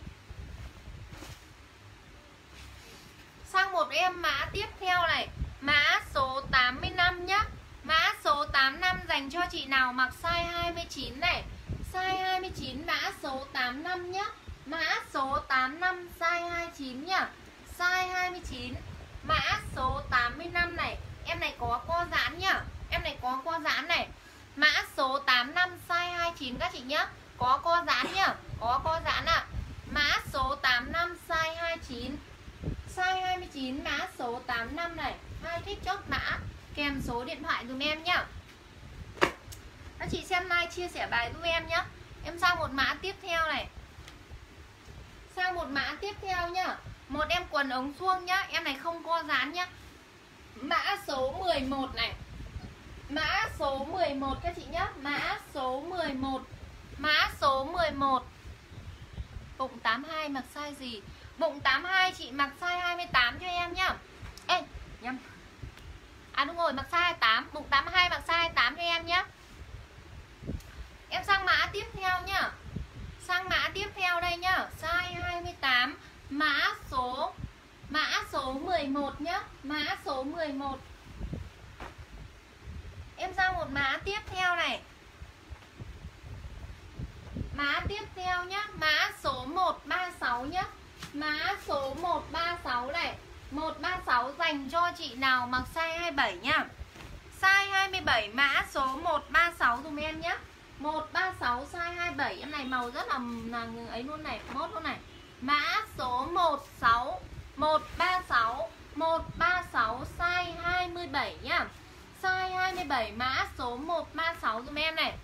Sang một em mã tiếp theo này. Mã số 85 nhá. Mã số 85 dành cho chị nào mặc size 29 này. Size 29 mã số 85 nhá. Mã số 85 size 29 nhá. Size 29 mã số 85 này. Em này có co giãn nhá. Em này có co giãn này. Mã số 85 size 29 các chị nhá. Có co giãn nhá. Có co giãn ạ. Mã số 85 size 29. Size 29 mã số 85 này. Ai thích chốt mã kèm số điện thoại dùm em nhá. Các chị xem like chia sẻ bài giúp em nhá. Em sang một mã tiếp theo này. Sang một mã tiếp theo nhá. Một em quần ống suông nhá. Em này không co dán nhá. Mã số 11 này. Mã số 11 các chị nhá. Mã số 11. Mã số 11. Bụng 82 mặc size gì? Bụng 82 chị mặc size 28 cho em nhá. Ê, nhầm. À đúng rồi, mặc size 28. Bụng 82 mặc size 28 cho em nhá. Em sang mã tiếp theo nhá. Sang mã tiếp theo đây nhá. Size 28. Mã số 11 nhá. Mã số 11. Em sang một mã tiếp theo này. Mã tiếp theo nhá. Mã số 136 nhá. Mã số 136 này. 136 dành cho chị nào mặc size 27 nhá. Size 27 mã số 136 dùm em nhá. 136 size 27. Em này màu rất là ấy luôn này, mốt luôn này. Mã số 16 136 136 size 27 nhá. Size 27 mã số 136 dùm em này.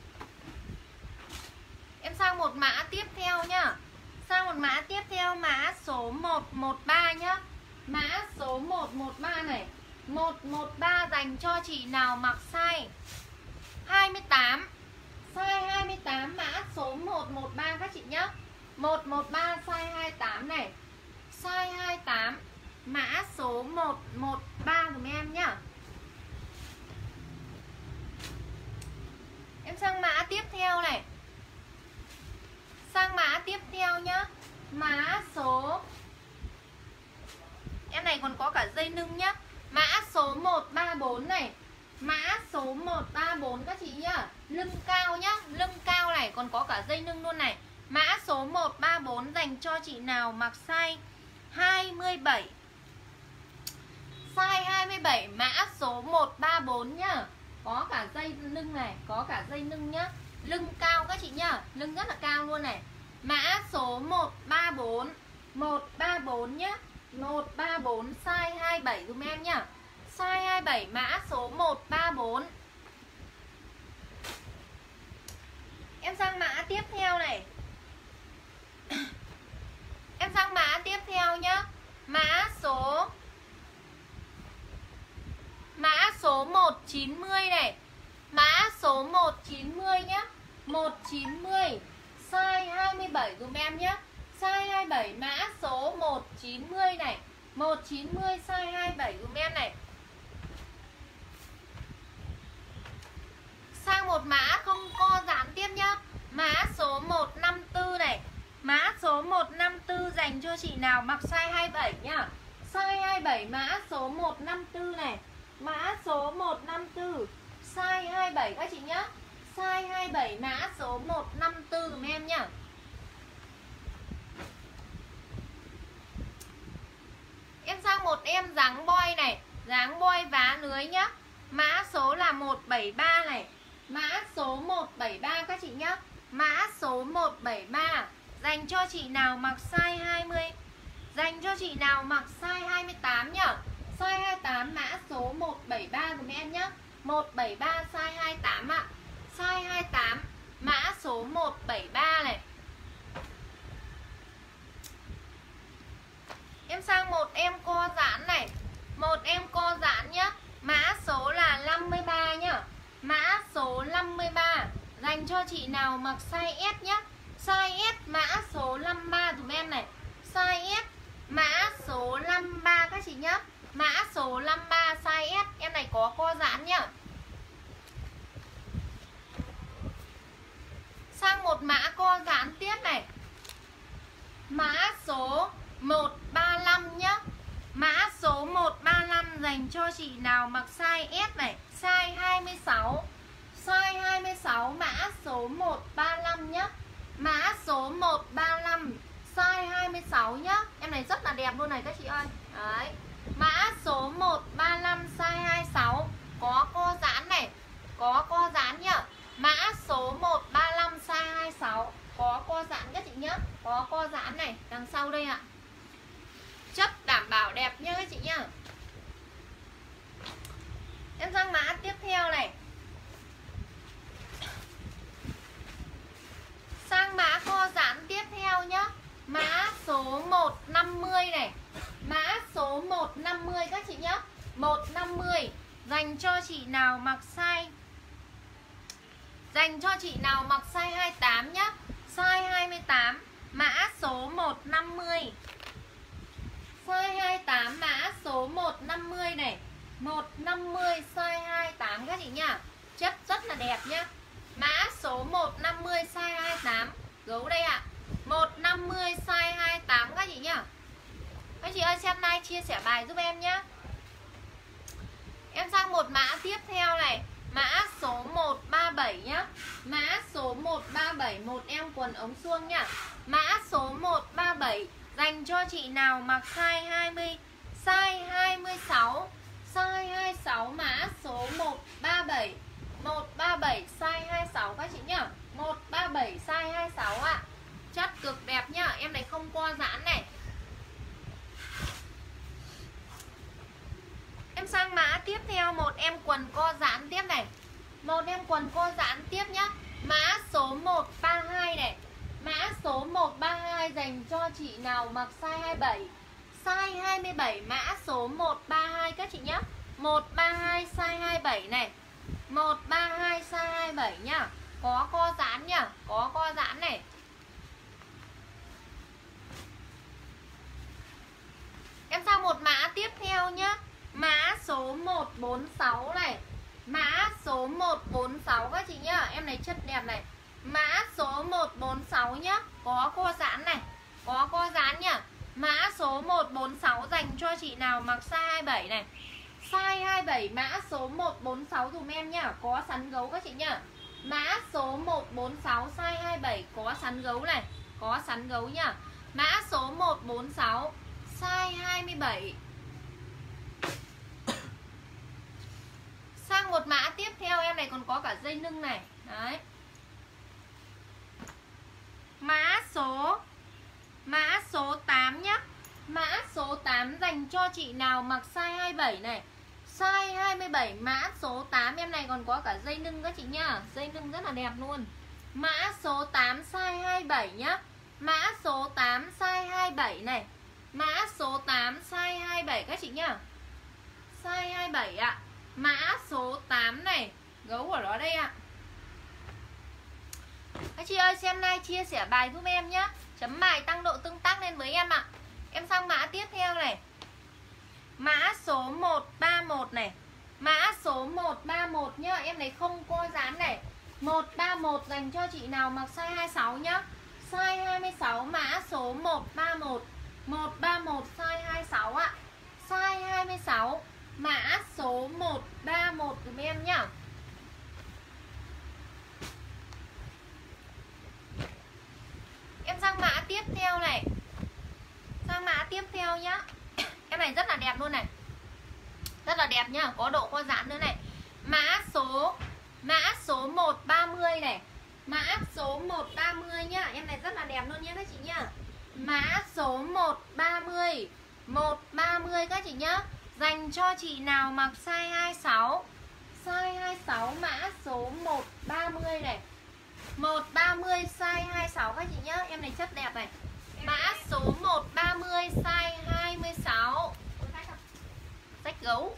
Em sang một mã tiếp theo nhá. Sang một mã tiếp theo mã số 113 nhá. Mã số 113 này. 113 dành cho chị nào mặc size 28. Size 28 mã số 113 các chị nhá. 113 size 28 này. Size 28 mã số 113 dùm em nhá. Em sang mã tiếp theo này. Sang mã tiếp theo nhá. Mã số, em này còn có cả dây lưng nhá. Mã số 134 này. Mã số 134 các chị nhá. Lưng cao nhá. Lưng cao này còn có cả dây lưng luôn này. Mã số 134 dành cho chị nào mặc size 27. Size 27 mã số 134 nhá. Có cả dây lưng này. Có cả dây lưng nhá. Lưng cao các chị nhá. Lưng rất là cao luôn này. Mã số 134. 134 nhá. 134 size 27 dùm em nhá. Size 27 mã số 134. Em sang mã tiếp theo này. Em sang mã tiếp theo nhá. Mã số 190 này. Mã số 190 nhá. 190 size 27 dùm em nhá. Size 27 mã số 190 này. 190 size 27 dùm em này. Sang một mã không co giãn tiếp nhá. Mã số 154 này. Mã số 154 dành cho chị nào mặc size 27 nhá. Size 27 mã số 154 này. Mã số 154 size 27 các chị nhá. Size 27 mã số 154 dùm em nhá. Em sang một em dáng boy này. Dáng boy vá lưới nhá. Mã số là 173 này. Mã số 173 các chị nhá. Mã số 173 dành cho chị nào mặc size 20. Dành cho chị nào mặc size 28 nhá. Size 28 mã số 173 dùm em nhá. 173 size 28 ạ. Size 28 mã số 173 này. Em sang một em co giãn này. Một em co giãn nhá. Mã số là 53 nhá. Mã số 53 dành cho chị nào mặc size S nhá. Size S mã số 53 dùm em này. Size S mã số 53 các chị nhá. Mã số 53 size S. Em này có co giãn nhá. Sang một mã co giãn tiếp này. Mã số 135 nhá. Mã số 135 dành cho chị nào mặc size S này. Size 26. Size 26 mã số 135 nhá. Mã số 135 size 26 nhá. Em này rất là đẹp luôn này các chị ơi. Đấy. Mã số 135 size 26. Có co giãn này. Có co giãn nhá. Mã số 135 size 26. Có co giãn các chị nhá. Có co giãn này. Đằng sau đây ạ. Chất đảm bảo đẹp nhá các chị nhá. 150 các chị nhá. 150 dành cho chị nào mặc size, dành cho chị nào mặc size 28 nhá. Size 28 mã số 150. Size 28 mã số 150 này. 150 size 28 các chị nhá. Chất rất là đẹp nhá. Mã số 150 size 28. Gấu đây ạ. 150 size 28 các chị nhá. Các chị ơi xem like chia sẻ bài giúp em nhá. Em sang một mã tiếp theo này. Mã số 137 nhá. Mã số 137 một em quần ống suông nhá. Mã số 137 dành cho chị nào mặc size 20, size 26, size 26 mã số 137. 137 size 26 các chị nhá. 137 size 26 ạ. Chất cực đẹp nhá, em này không co giãn này. Em sang mã tiếp theo, một em quần co giãn tiếp này. Một em quần co giãn tiếp nhá. Mã số 132 này. Mã số 132 dành cho chị nào mặc size 27, size 27 mã số 132 các chị nhá. 132 size 27 này. 132 size 27 nhá. Có co giãn nhá, có co giãn này. Em sang một mã tiếp theo nhá. Mã số 146 này. Mã số 146 các chị nhá. Em này chất đẹp này. Mã số 146 nhá. Có co giãn này. Có co giãn nhá. Mã số 146 dành cho chị nào mặc size 27 này. Size 27 mã số 146 dùm em nhá. Có sắn gấu các chị nhá. Mã số 146 size 27 có sắn gấu này. Có sắn gấu nhá. Mã số 146 size 27. Sang một mã tiếp theo, em này còn có cả dây lưng này. Đấy. Mã số 8 nhá. Mã số 8 dành cho chị nào mặc size 27 này. Size 27 mã số 8, em này còn có cả dây lưng các chị nhá. Dây lưng rất là đẹp luôn. Mã số 8 size 27 nhá. Mã số 8 size 27 này. Mã số 8 size 27 các chị nhá. Size 27 ạ. Mã số 8 này. Gấu của nó đây ạ. Các chị ơi xem like chia sẻ bài giúp em nhá. Chấm bài tăng độ tương tác lên với em ạ. Em sang mã tiếp theo này. Mã số 131 này. Mã số 131 nhá. Em này không co giãn này. 131 dành cho chị nào mặc size 26 nhá. Size 26 mã số 131. 131 size 26 ạ. Size 26 mã số 131 dùm em nhá. Em sang mã tiếp theo này. Sang mã tiếp theo nhá. Em này rất là đẹp luôn này. Rất là đẹp nhá. Có độ co giãn nữa này. Mã số 130 này. Mã số 130 nhá. Em này rất là đẹp luôn nhá các chị nhá. Mã số 130. 130 các chị nhá. Dành cho chị nào mặc size 26. Size 26 mã số 130 này. 130 size 26 các chị nhá. Em này chất đẹp này. Mã số 130 size 26. Sách gấu.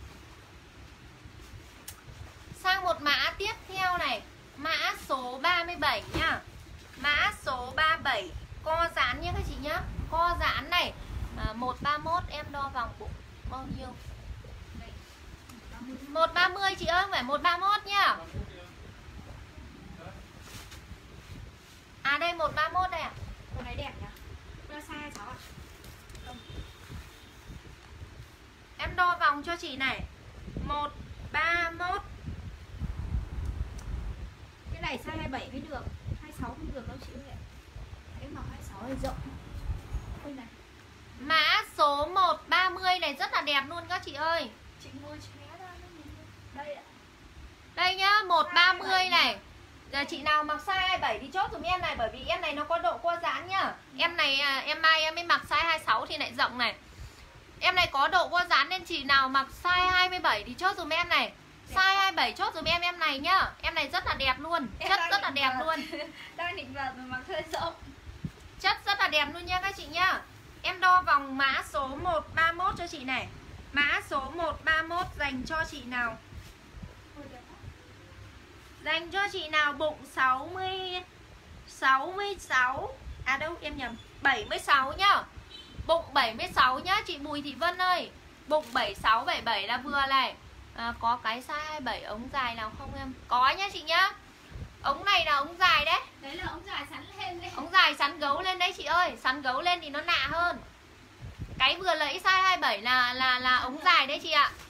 Sang một mã tiếp theo này. Mã số 37 nhá. Mã số 37 co giãn nhá các chị nhá. Co giãn này. 131 em đo vòng bụng bao nhiêu? 130 chị ơi, không phải 131 nhá. À đây 131 đây ạ. Con này đẹp nhỉ? Nó size 26 ạ. Em đo vòng cho chị này. 131. Cái này size 27 mới được. 26 không được đâu chị ơi. Em mặc 26 là rộng. Ôi này. Mã số 130 này rất là đẹp luôn các chị ơi. Chị mua ché ra đây ạ. Đây nhá, 130 này. Giờ chị nào mặc size 27 thì chốt dùm em này. Bởi vì em này nó có độ co giãn nhá. Em này em mai em mới mặc size 26 thì lại rộng này. Em này có độ co giãn nên chị nào mặc size 27 thì chốt dùm em này. Size 27 chốt dùm em này nhá. Em này rất là đẹp luôn. Chất rất là đẹp luôn. Đang định vào rồi mặc hơi rộng. Chất rất là đẹp luôn nha các chị nhá. Em đo vòng mã số 131 cho chị này. Mã số 131 dành cho chị nào? Dành cho chị nào bụng 66. À đâu em nhầm, 76 nhá. Bụng 76 nhá chị Bùi Thị Vân ơi. Bụng 76 77 là vừa này. Có cái size 27 ống dài nào không em? Có nhá chị nhá. Ống này là ống dài đấy. Đấy là ống dài sắn lên đấy. Ống dài sắn gấu lên đấy chị ơi. Sắn gấu lên thì nó nạ hơn. Cái vừa lấy size 27 là ống dài đấy chị ạ.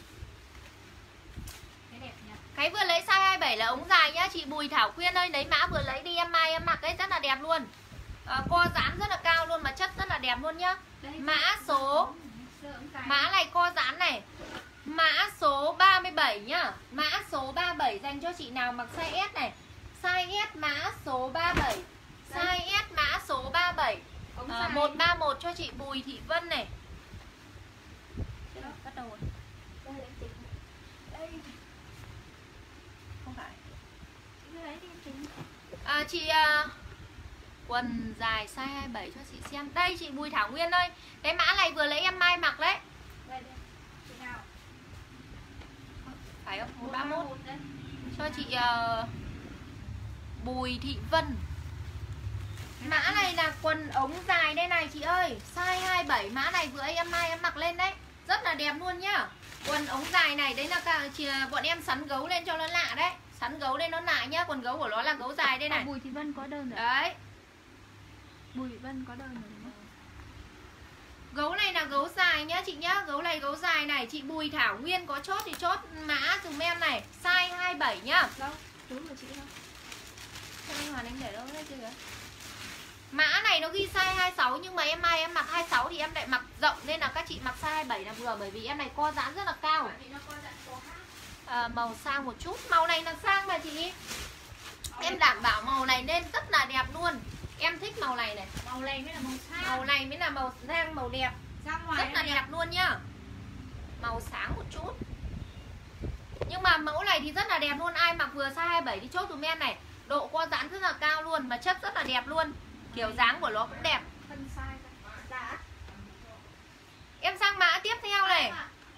Cái đẹp nhỉ. Cái vừa lấy size 27 là ống dài nhá. Chị Bùi Thảo Quyên ơi, lấy mã vừa lấy đi em mai em mặc ấy rất là đẹp luôn. Co giãn rất là cao luôn mà chất rất là đẹp luôn nhá. Đấy, Mã số mã này co giãn này. Mã số 37 nhá. Mã số 37 dành cho chị nào mặc size S này. Size S mã số 37. Size S mã số 37. 131 cho chị Bùi Thị Vân này. Bắt đầu rồi. Đây. Không phải. Chị Chị quần dài size 27 cho chị xem. Đây chị Bùi Thảo Nguyên ơi. Cái mã này vừa lấy em mai mặc đấy. đây. Chị nào? Phải không? 131 cho chị Bùi Thị Vân. Mã này là quần ống dài đây này chị ơi. Size 27. Mã này vừa em mai em mặc lên đấy. Rất là đẹp luôn nhá. Quần ống dài này đấy là bọn em sắn gấu lên cho nó lạ đấy. Sắn gấu lên nó lạ nhá. Quần gấu của nó là gấu dài đây này. Bùi Thị Vân có đơn rồi. Đấy. Bùi Thị Vân có đơn rồi đúng không? Gấu này là gấu dài nhá chị nhá. Gấu này gấu dài này. Chị Bùi Thảo Nguyên có chốt thì chốt mã dùm em này. Size 27 nhá. Đâu? Đúng rồi chị đâu? Cho anh Hoàn anh để đâu đấy chưa kìa. Mã này nó ghi size 26 nhưng mà em mai em mặc 26 thì em lại mặc rộng nên là các chị mặc size 27 là vừa, bởi vì em này co giãn rất là cao. Màu sang một chút. Màu này là sang mà chị. Em đảm bảo màu này nên rất là đẹp luôn. Em thích màu này này. Màu này mới là màu sang. Màu này mới là màu sang, màu đẹp. Ra ngoài rất là đẹp luôn nhá. Màu sáng một chút. Nhưng mà mẫu này thì rất là đẹp luôn. Ai mặc vừa size 27 thì chốt dùm em này. Độ co giãn rất là cao luôn. Mà chất rất là đẹp luôn. Kiểu dáng của nó cũng đẹp. Thân size. Dạ. Em sang mã tiếp theo này.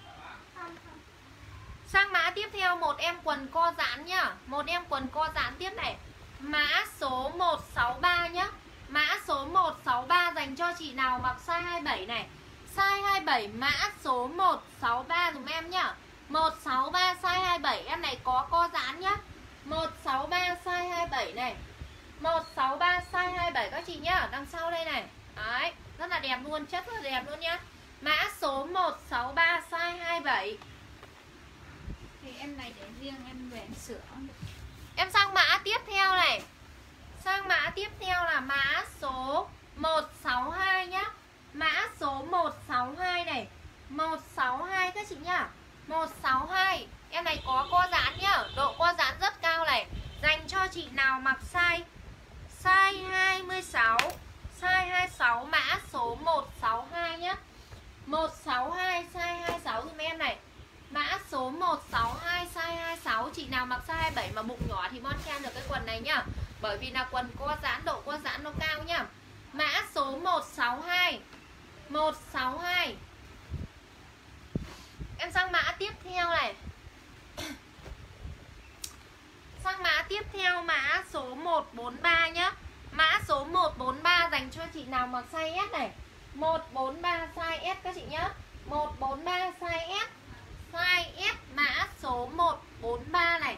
Sang mã tiếp theo, một em quần co giãn nhá. Một em quần co giãn tiếp này. Mã số 163 nhá. Mã số 163 dành cho chị nào mặc size 27 này. Size 27 mã số 163 dùm em nhá. 163 size 27. Em này có co giãn nhá. 163 size 27 này. 163 size 27 các chị nhá. Đằng sau đây này. Đấy, rất là đẹp luôn, chất rất là đẹp luôn nhá. Mã số 163 size 27. Thì em này để riêng em về em sửa. Em sang mã tiếp theo này. Sang mã tiếp theo là mã số 162 nhá. Mã số 162 này. 162 các chị nhá. 162. Em này có co giãn nhá. Độ co giãn rất cao này. Dành cho chị nào mặc size 26. Size 26 mã số 162 nhá. 162 size 26 dùm em này. Mã số 162 size 26. Chị nào mặc size 27 mà bụng nhỏ thì bon chen được cái quần này nhá. Bởi vì là quần co giãn, độ co giãn nó cao nhá. Mã số 162. 162. Em sang mã tiếp theo này. Sang mã tiếp theo mã số 143 nhá. Mã số 143 dành cho chị nào mặc size S này. 143 size S các chị nhá. 143 size S. Size S mã số 143 này.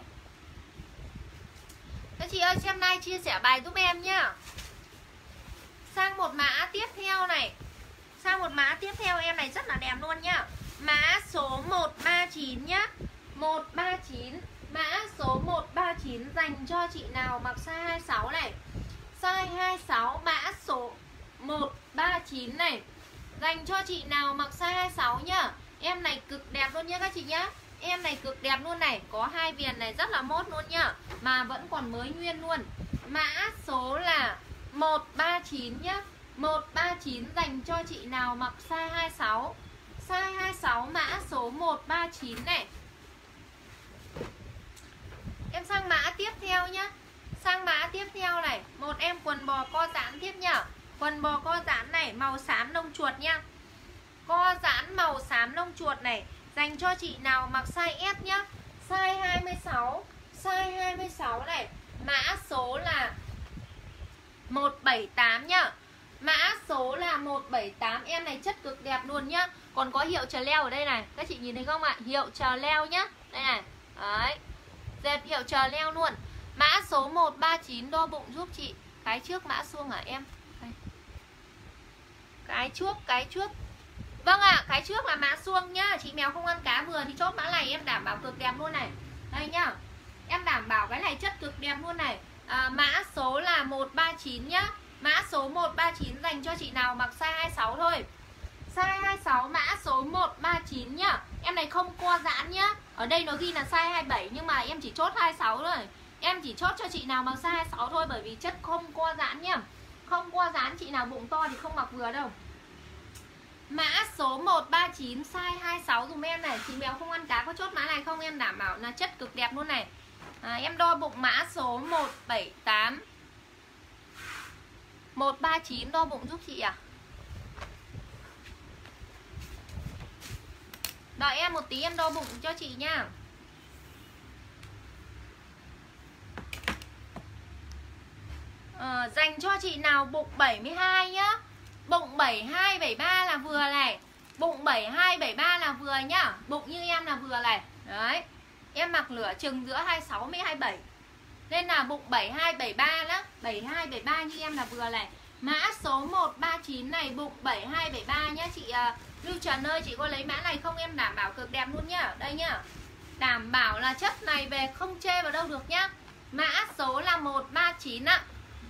Các chị ơi xem like chia sẻ bài giúp em nhá. Sang một mã tiếp theo này. Sang một mã tiếp theo em này rất là đẹp luôn nhá. Mã số 139 nhá. 139. Mã số 139 dành cho chị nào mặc size 26 này. Size 26 mã số 139 này. Dành cho chị nào mặc size 26 nhá. Em này cực đẹp luôn nhá các chị nhá. Em này cực đẹp luôn này. Có hai viền này rất là mốt luôn nhá. Mà vẫn còn mới nguyên luôn. Mã số là 139 nhá. 139 dành cho chị nào mặc size 26. Size 26 mã số 139 này. Em sang mã tiếp theo nhá. Sang mã tiếp theo này. Một em quần bò co giãn tiếp nhá. Quần bò co giãn này, màu xám lông chuột nha. Co giãn màu xám lông chuột này, dành cho chị nào mặc size S nhá. Size 26, size 26 này, mã số là 178 nhá. Mã số là 178. Em này chất cực đẹp luôn nhá. Còn có hiệu trà leo ở đây này, các chị nhìn thấy không ạ? Hiệu trà leo nhá. Đây này. Đấy. Dệt hiệu trà leo luôn. Mã số 139 đo bụng giúp chị. Cái trước mã suông hả em? Đây. Cái trước. Vâng ạ, cái trước là mã suông nhá. Chị mèo không ăn cá vừa thì chốt mã này em đảm bảo cực đẹp luôn này. Đây nhá. Em đảm bảo cái này chất cực đẹp luôn này. Mã số là 139 nhá. Mã số 139 dành cho chị nào mặc size 26 thôi. Size 26 mã số 139 nhá. Em này không co giãn nhá. Ở đây nó ghi là size 27 nhưng mà em chỉ chốt 26 thôi. Em chỉ chốt cho chị nào mặc size 26 thôi, bởi vì chất không co giãn nhá. Không co giãn, chị nào bụng to thì không mặc vừa đâu. Mã số 139 size 26 dùm em này. Chị mèo không ăn cá có chốt mã này không? Em đảm bảo là chất cực đẹp luôn này. Em đo bụng mã số 178 139 đo bụng giúp chị à. Đợi em một tí em đo bụng cho chị nha. Dành cho chị nào bụng 72 nhá. Bụng 72, 73 là vừa này. Bụng 72, 73 là vừa nhá. Bụng như em là vừa này. Đấy. Em mặc lửa chừng giữa 26 với 27. Nên là bụng 72, 73 đó. 72, 73 như em là vừa này. Mã số 139 này, bụng 72, 73 nhá. Chị Lưu Trần ơi, chị có lấy mã này không? Em đảm bảo cực đẹp luôn nhá. Đây nhá. Đảm bảo là chất này về không chê vào đâu được nhá. Mã số là 139 ạ.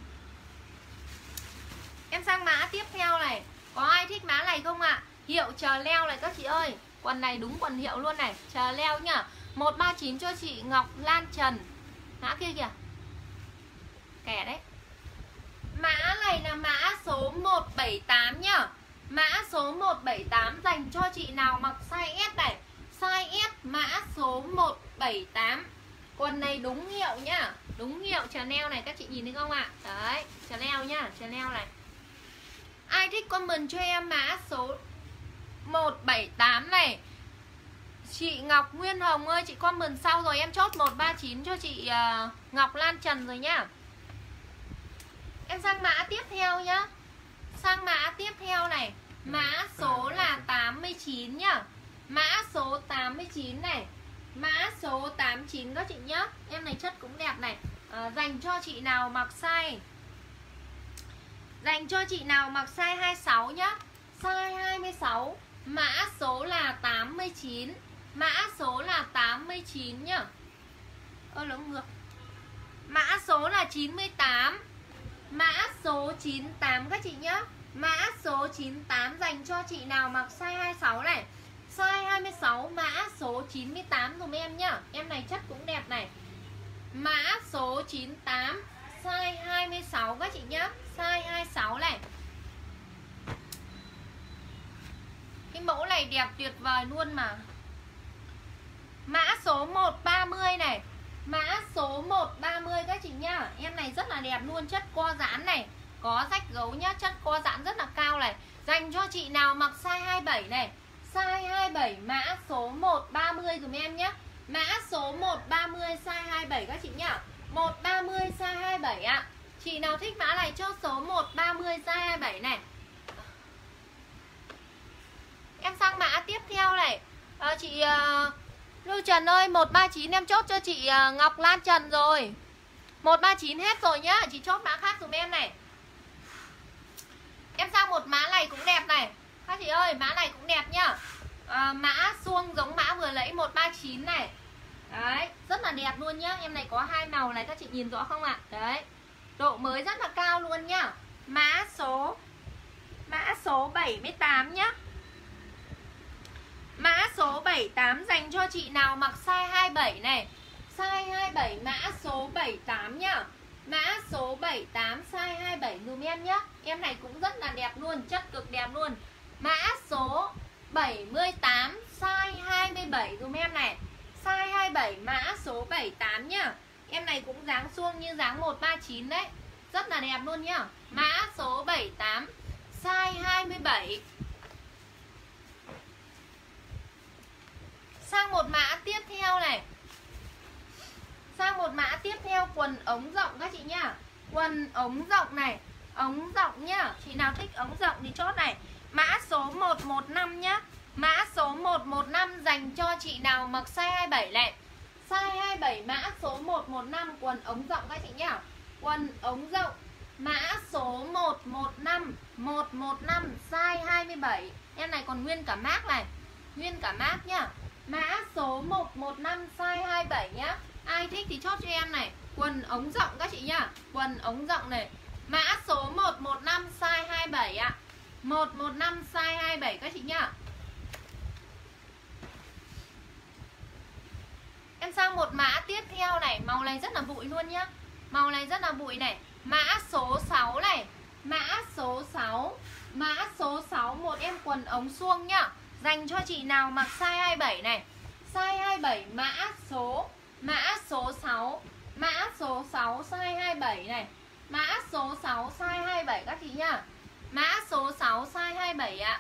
Em sang mã tiếp theo này. Có ai thích mã này không ạ? Hiệu chờ leo này các chị ơi. Quần này đúng quần hiệu luôn này. Chờ leo nhá. 139 cho chị Ngọc Lan Trần. Mã kia kìa. Kẻ đấy. Mã này là mã số 178 nhá. Mã số 178 dành cho chị nào mặc size S này. Size S mã số 178. Quần này đúng hiệu nhá. Đúng hiệu Chanel này, các chị nhìn thấy không ạ? Đấy, Chanel nhá, Chanel này. Ai thích comment cho em mã số 178 này. Chị Ngọc Nguyên Hồng ơi, chị comment sau rồi em chốt 139 cho chị Ngọc Lan Trần rồi nhá. Em sang mã tiếp theo nhá. Sang mã tiếp theo này. Mã số là 89 nhá. Mã số 89 này. Mã số 89 các chị nhá. Em này chất cũng đẹp này. Dành cho chị nào mặc size, dành cho chị nào mặc size 26 nhá. Size 26. Mã số là 89. Mã số là 89 nhá. Lộn ngược. Mã số là 98. Mã số 98 các chị nhá. Mã số 98 dành cho chị nào mặc size 26 này. Size 26 mã số 98 dùm em nhá. Em này chất cũng đẹp này. Mã số 98 size 26 các chị nhá. Size 26 này. Cái mẫu này đẹp tuyệt vời luôn mà. Mã số 130 này. Mã số 130 các chị nhá. Em này rất là đẹp luôn, chất co giãn này. Có rách gấu nhá, chất co giãn rất là cao này. Dành cho chị nào mặc size 27 này. Size 27 mã số 130 dùm em nhé. Mã số 130 size 27 các chị nhá. 130 size 27 ạ. Chị nào thích mã này cho số 130 size 27 này. Em sang mã tiếp theo này. Chị Lưu Trần ơi, 139 em chốt cho chị Ngọc Lan Trần rồi. 139 hết rồi nhá. Chị chốt mã khác dùm em này. Em sang một mã này cũng đẹp này. Các chị ơi, mã này cũng đẹp nhá. Mã suông giống mã vừa lấy 139 này. Đấy, rất là đẹp luôn nhá. Em này có hai màu này, các chị nhìn rõ không ạ? Đấy, độ mới rất là cao luôn nhá. Mã số 78 nhá. Mã số 78 dành cho chị nào mặc size 27 này. Size 27 mã số 78 nhá. Mã số 78 size 27 dùm em nhá. Em này cũng rất là đẹp luôn, chất cực đẹp luôn. Mã số 78 size 27 dùm em này. Size 27 mã số 78 nhá. Em này cũng dáng suông như dáng 139 đấy. Rất là đẹp luôn nhá. Mã số 78 size 27. Sang một mã tiếp theo này. Sang một mã tiếp theo quần ống rộng các chị nhá. Quần ống rộng này, ống rộng nhá. Chị nào thích ống rộng thì chốt này. Mã số 115 nhá. Mã số 115 dành cho chị nào mặc size 27 này. Size 27 mã số 115 quần ống rộng các chị nhá. Quần ống rộng mã số 115 size 27. Em này còn nguyên cả mác này. Nguyên cả mác nhá. Mã số 115 size 27 nhá. Ai thích thì chốt cho em này. Quần ống rộng các chị nhá. Quần ống rộng này. Mã số 115 size 27 ạ. 115 size 27 các chị nhá. Em sang một mã tiếp theo này. Màu này rất là bụi luôn nhá. Màu này rất là bụi này. Mã số 6 này. Mã số 6. Mã số 6 một em quần ống suông nhá. Dành cho chị nào mặc size 27 này. Size 27 mã số 6. Mã số 6 size 27 này. Mã số 6 size 27 các chị nhá. Mã số 6 size 27 ạ.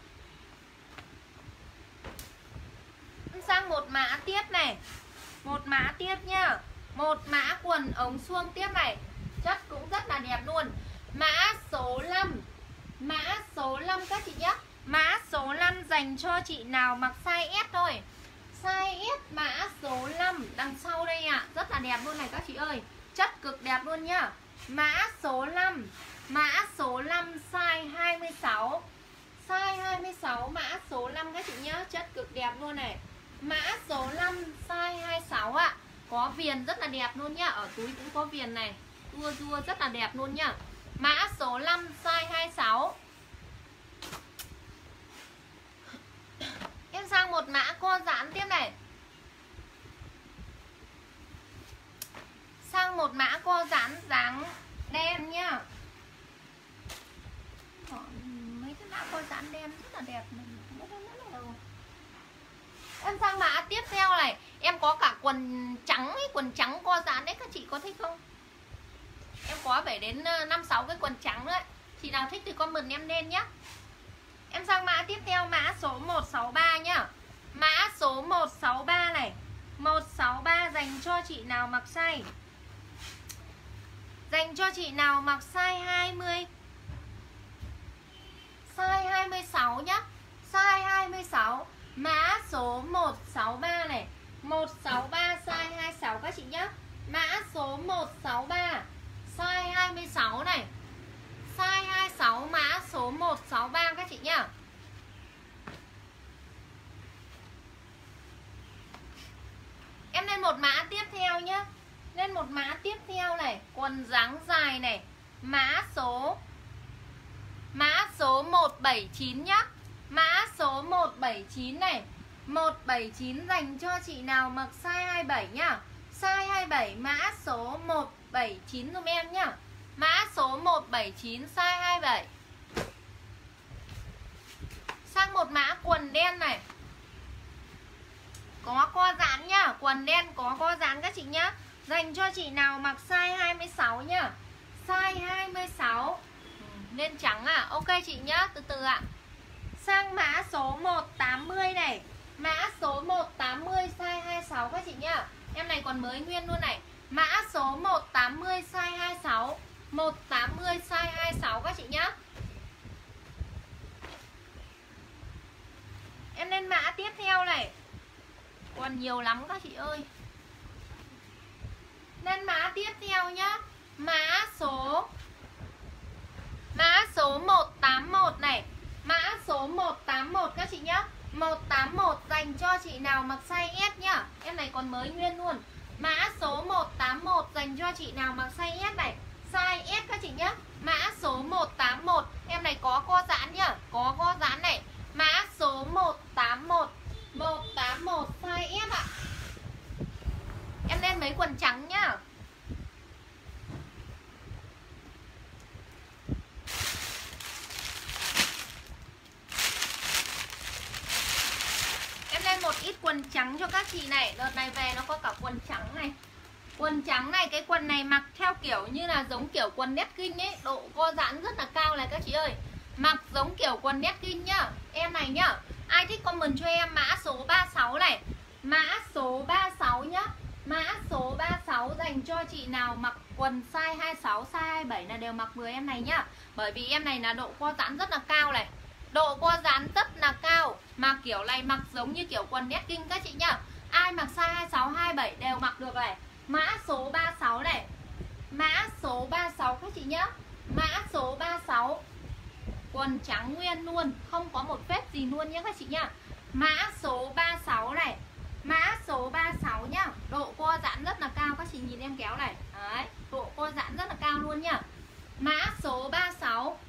Sang một mã tiếp này. Một mã tiếp nhá. Một mã quần ống suông tiếp này. Chất cũng rất là đẹp luôn. Mã số 5. Mã số 5 các chị nhé. Mã số 5 dành cho chị nào mặc size S thôi. Size S mã số 5 đằng sau đây ạ. Rất là đẹp luôn này các chị ơi. Chất cực đẹp luôn nhá. Mã số 5. Mã số 5 size 26. Size 26 mã số 5 các chị nhá. Chất cực đẹp luôn này. Mã số 5 size 26 ạ. Có viền rất là đẹp luôn nhá. Ở túi cũng có viền này. Rua rất là đẹp luôn nhá. Mã số 5 size 26. Em sang một mã co giãn tiếp này. Sang một mã co giãn dáng đen nhá. Mấy cái mã co giãn đen rất là đẹp. Em sang mã tiếp theo này. Em có cả quần trắng ấy, quần trắng co giãn đấy, các chị có thích không? Em có 7 đến 5-6 cái quần trắng nữa. Chị nào thích thì comment em lên nhá. Em sang mã tiếp theo mã số 163 nhá. Mã số 163 này. 163 dành cho chị nào mặc size. Dành cho chị nào mặc size 20. Size 26 nhá. Size 26. Mã số 163 này. 163 size 26 các chị nhá. Mã số 163 size 26 này. Size 26 mã số 163 các chị nhá. Em lên một mã tiếp theo nhá. Lên một mã tiếp theo này. Quần dáng dài này. Mã số 179 nhá. Mã số 179 này. 179 dành cho chị nào mặc size 27 nhá. Size 27 mã số 179 dùm em nhá. Mã số 179 size 27. Sang một mã quần đen này. Có co giãn nhá. Quần đen có co giãn các chị nhá. Dành cho chị nào mặc size 26 nhá. Size 26. Lên trắng à. Ok chị nhá. Từ từ ạ. Sang mã số 180 này. Mã số 180 size 26 các chị nhá. Em này còn mới nguyên luôn này. Mã số 180 size 26. 180 size 26 các chị nhá. Em lên mã tiếp theo này. Còn nhiều lắm các chị ơi. Lên mã tiếp theo nhá. Mã số 181 này. Mã số 181 các chị nhá. 181 dành cho chị nào mặc size S nhá. Em này còn mới nguyên luôn. Mã số 181 dành cho chị nào mặc size S này. Size S các chị nhá. Mã số 181. Em này có co giãn nhá. Có co giãn này. Mã số 181. 181 size S ạ. Em lên mấy quần trắng nhá. Em lên một ít quần trắng cho các chị này. Đợt này về nó có cả quần trắng này. Quần trắng này, cái quần này mặc theo kiểu như là giống kiểu quần nét kinh ấy, độ co giãn rất là cao này các chị ơi. Mặc giống kiểu quần nét kinh nhá. Em này nhá. Ai thích comment cho em mã số 36 này. Mã số 36 nhá. Mã số 36 dành cho chị nào mặc quần size 26, size 27 là đều mặc vừa em này nhá. Bởi vì em này là độ co giãn rất là cao này. Độ co giãn rất là cao. Mà kiểu này mặc giống như kiểu quần nét kinh các chị nhá. Ai mặc size 26, 27 đều mặc được này. Mã số 36 này. Mã số 36 các chị nhá. Mã số 36. Quần trắng nguyên luôn, không có một vết gì luôn nhé các chị nhá. Mã số 36 này. Mã số 36 nhá. Độ co giãn rất là cao, các chị nhìn em kéo này. Đấy, độ co giãn rất là cao luôn nhá. Mã số 36.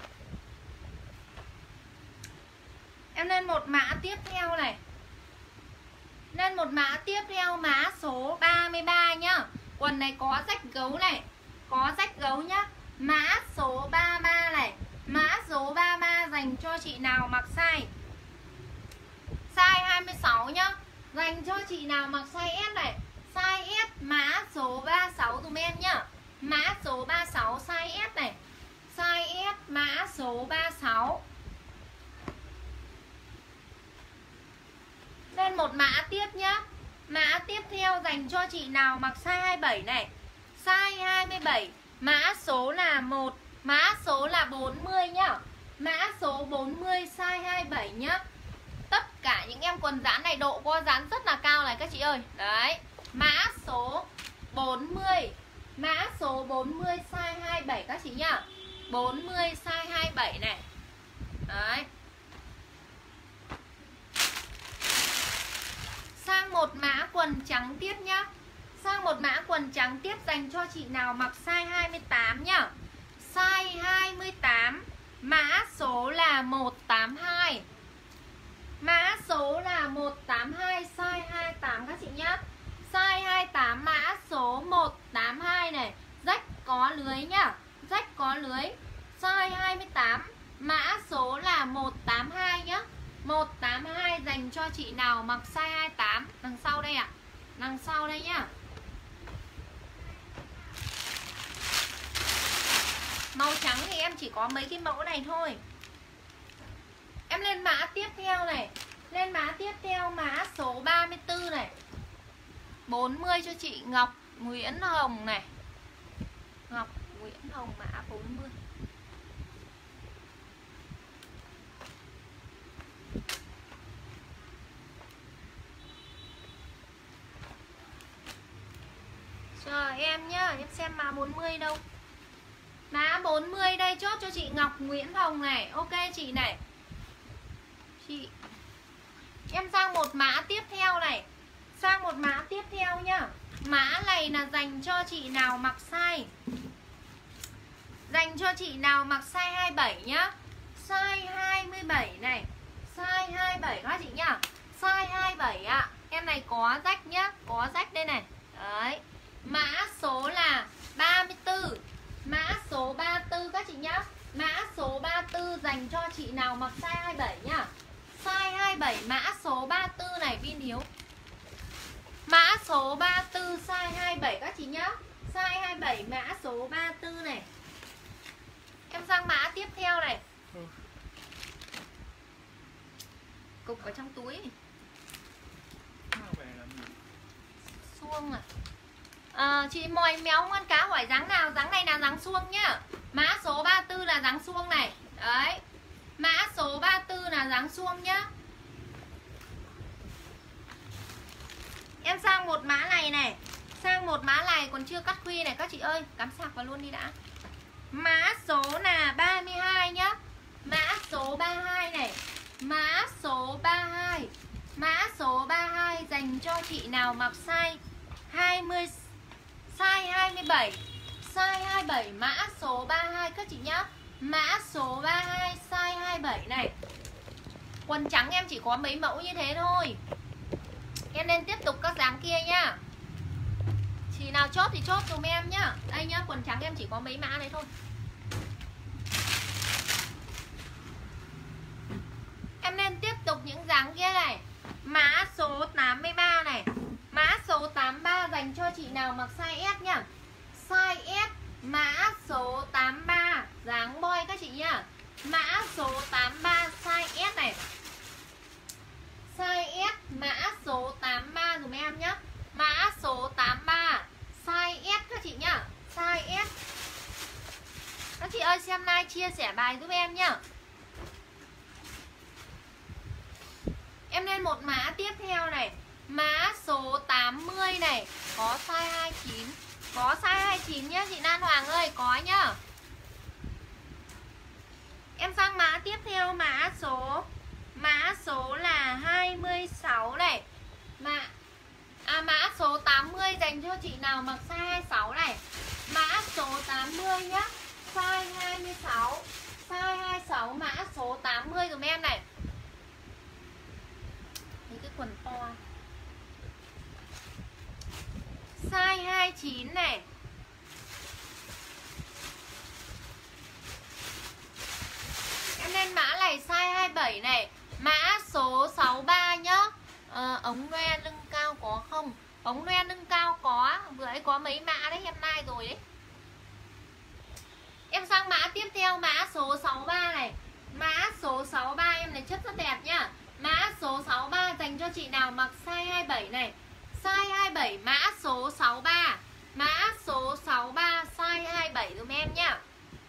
Em lên một mã tiếp theo này. Lên một mã tiếp theo, mã số 33 nhá. Quần này có rách gấu này. Có rách gấu nhá. Mã số 33 này. Mã số 33 dành cho chị nào mặc size 26 nhá. Dành cho chị nào mặc size S này. Size S mã số 36 dùm em nhá. Mã số 36 size S này. Size S mã số 36. Lên một mã tiếp nhá. Mã tiếp theo dành cho chị nào mặc size 27 này. Size 27. Mã số là 1. Mã số là 40 nhá. Mã số 40 size 27 nhá. Tất cả những em quần giãn này độ co giãn rất là cao này các chị ơi. Đấy. Mã số 40. Mã số 40 size 27 các chị nhá. 40 size 27 này. Đấy. Sang một mã quần trắng tiếp nhá. Sang một mã quần trắng tiếp dành cho chị nào mặc size 28 nhá. Size 28. Mã số là 182. Mã số là 182. Size 28 các chị nhá. Size 28 mã số 182 này. Rách có lưới nhá. Rách có lưới. Size 28. Mã số là 182 nhá. 182 dành cho chị nào mặc size 28. Đằng sau đây ạ. Đằng sau đây nhá. Màu trắng thì em chỉ có mấy cái mẫu này thôi. Em lên mã tiếp theo này. Lên mã tiếp theo mã số 34 này. 40 cho chị Ngọc Nguyễn Hồng này. Ngọc Nguyễn Hồng mã 40. Chờ em nhá, em xem mã 40 đâu. Mã 40 đây, chốt cho chị Ngọc Nguyễn Hồng này. Ok chị này. Chị em sang một mã tiếp theo này. Sang một mã tiếp theo nhá. Mã này là dành cho chị nào mặc size. Dành cho chị nào mặc size 27 nhá. Size 27 này. Size 27 các chị nhá. Size 27 ạ. Em này có rách nhá. Có rách đây này. Đấy. Mã số là 34. Mã số 34 các chị nhá. Mã số 34 dành cho chị nào mặc size 27 nhá. Size 27 mã số 34 này Vin Hiếu. Mã số 34 size 27 các chị nhá. Size 27 mã số 34 này. Em sang mã tiếp theo này. Cục ở trong túi này. Suông à. Chị mồi méo ngoan cá hỏi dáng nào. Dáng này là dáng suông nhá. Mã số 34 là dáng suông này. Đấy. Mã số 34 là dáng suông nhá. Em sang một mã này này. Sang một mã này còn chưa cắt khuy này các chị ơi. Cắm sạc vào luôn đi đã. Mã số là 32 nhá. Mã số 32 này. Mã số 32. Mã số 32 dành cho chị nào mặc size 20, size 27. Size 27 mã số 32 các chị nhá. Mã số 32 size 27 này. Quần trắng em chỉ có mấy mẫu như thế thôi. Em nên tiếp tục các dáng kia nhá. Chị nào chốt thì chốt dùm em nhá. Đây nhá, quần trắng em chỉ có mấy mã đấy thôi. Em nên tiếp tục những dáng kia này. Mã số 83 này. Mã số 83 dành cho chị nào mặc size S nhá. Size S mã số 83 dáng boy các chị nhá. Mã số 83 size S này. Size S mã số 83 dùm em nhá. Mã số 83 size S các chị nhá. Size S. Các chị ơi xem like chia sẻ bài giúp em nhá. Em lên một mã tiếp theo này. Mã số 80 này. Có size 29. Có size 29 nhá chị Lan Hoàng ơi. Có nhá. Em sang mã tiếp theo. Mã số là 26 này. Mã số 80 dành cho chị nào mặc size 26 này. Mã số 80 nhá. Size 26. Size 26 mã số 80 dùm em này. Cái quần to. Size 29 này. Em lên mã này size 27 này. Mã số 63 nhá. Ống loe nâng cao có không? Ống loe nâng cao có. Vừa ấy có mấy mã đấy em like rồi đấy. Em sang mã tiếp theo. Mã số 63 này. Mã số 63 em này chất rất đẹp nhá. Mã số 63 dành cho chị nào mặc size 27 này. Size 27 mã số 63. Mã số 63 size 27 dùm em nhá.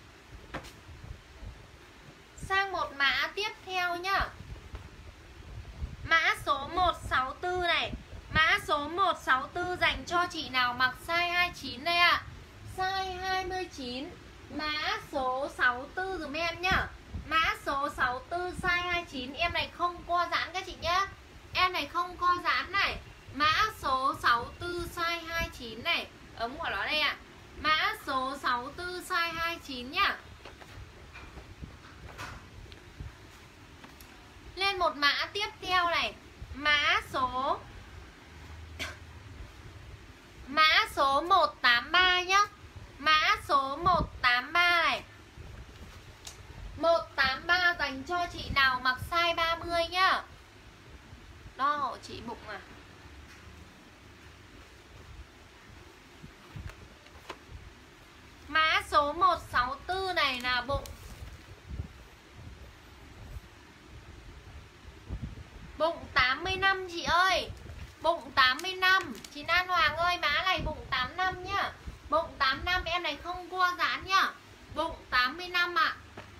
Sang một mã tiếp theo nhá. Mã số 164 này. Mã số 164 dành cho chị nào mặc size 29 đây ạ. Size 29 mã số 64 dùm em nhá. Mã số 64 size 29. Em này không co giãn các chị nhá. Em này không co giãn này. Mã số 64 size 29 này. Ống của nó đây ạ. Mã số 64 size 29 nhá. Lên một mã tiếp theo này. Mã số 183 nhá. Mã số 183 này. 183 dành cho chị nào mặc size 30 nhá. Đo hộ chị bụng à. Mã số 164 này là bụng. Bụng 85 chị ơi. Bụng 85. Chị Lan Hoàng ơi mã này bụng 85 nhá. Bụng 85 em này không co giãn nhá. Bụng 85 ạ.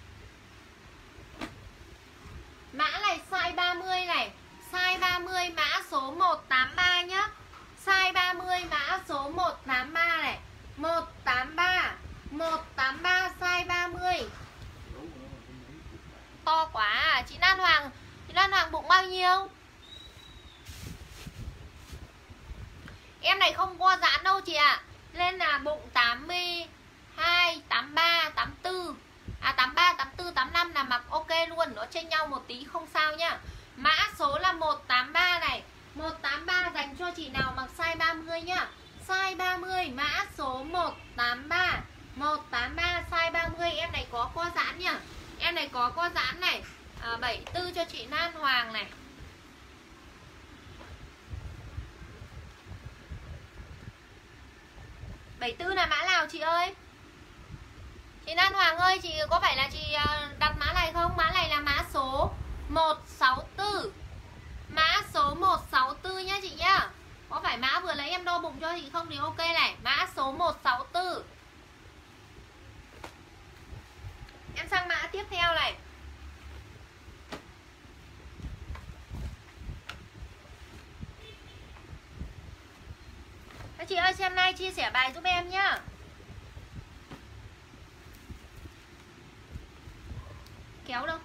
Mã này size 30 này. Size 30 mã số 183 nhá. Size 30 mã số 183 này. 183 size 30. To quá à. Chị Lan Hoàng bụng bao nhiêu? Em này không co giãn đâu chị ạ. Nên là bụng 82, 83, 84. 83, 84, 85 là mặc ok luôn. Nó chênh nhau một tí không sao nhá. Mã số là 183 này. 183 dành cho chị nào mặc size 30 nhá. Size 30 mã số 183. 183 size 30. Em này có co giãn nhá. Em này có co giãn này. 74 cho chị Lan Hoàng này. Bảy tư là mã nào chị ơi? Chị Lan Hoàng ơi, chị có phải là chị đặt mã này không? Mã này là mã số 164. Mã số 164 nhá chị nhá. Có phải mã vừa lấy em đo bụng cho chị không thì ok này. Mã số 164. Em sang mã tiếp theo này. Các chị ơi xem like chia sẻ bài giúp em nhá. Kéo đâu.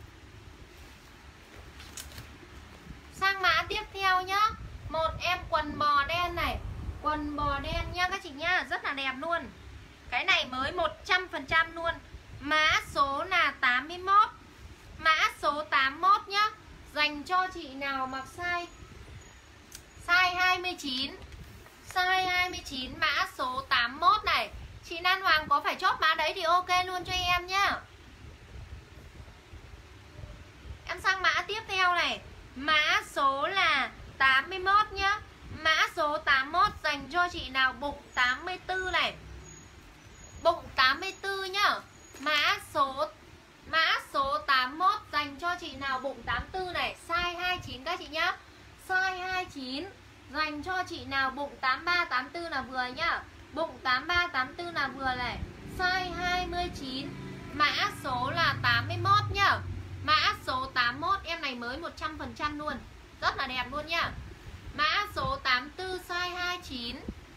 Sang mã tiếp theo nhá. Một em quần bò đen này. Quần bò đen nhá các chị nhá. Rất là đẹp luôn. Cái này mới 100% luôn. Mã số là 81. Mã số 81 nhá. Dành cho chị nào mặc size 29. Size 29 mã số 81 này. Chị Lan Hoàng có phải chốt mã đấy thì ok luôn cho em nhá. Em sang mã tiếp theo này. Mã số là 81 nhá. Mã số 81 dành dành cho chị nào bụng 84 này. Bụng 84 nhá. Mã số 81 dành cho chị nào bụng 84 này. Size 29 các chị nhá. Size 29 dành cho chị nào bụng 83, 84 là vừa nhá. Bụng 83, 84 là vừa này. Size 29. Mã số là 81 nhá. Mã số 81 em này mới 100% luôn. Rất là đẹp luôn nhá. Mã số 84 size 29.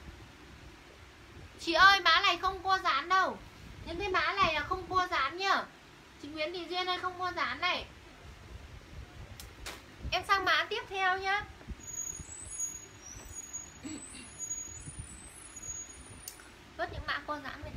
Chị ơi mã này không co giãn đâu. Những cái mã này là không co giãn nhá. Chị Nguyễn Thị Duyên ơi, không co giãn này. Em sang mã tiếp theo nhá. Vớt những mã co giãn này.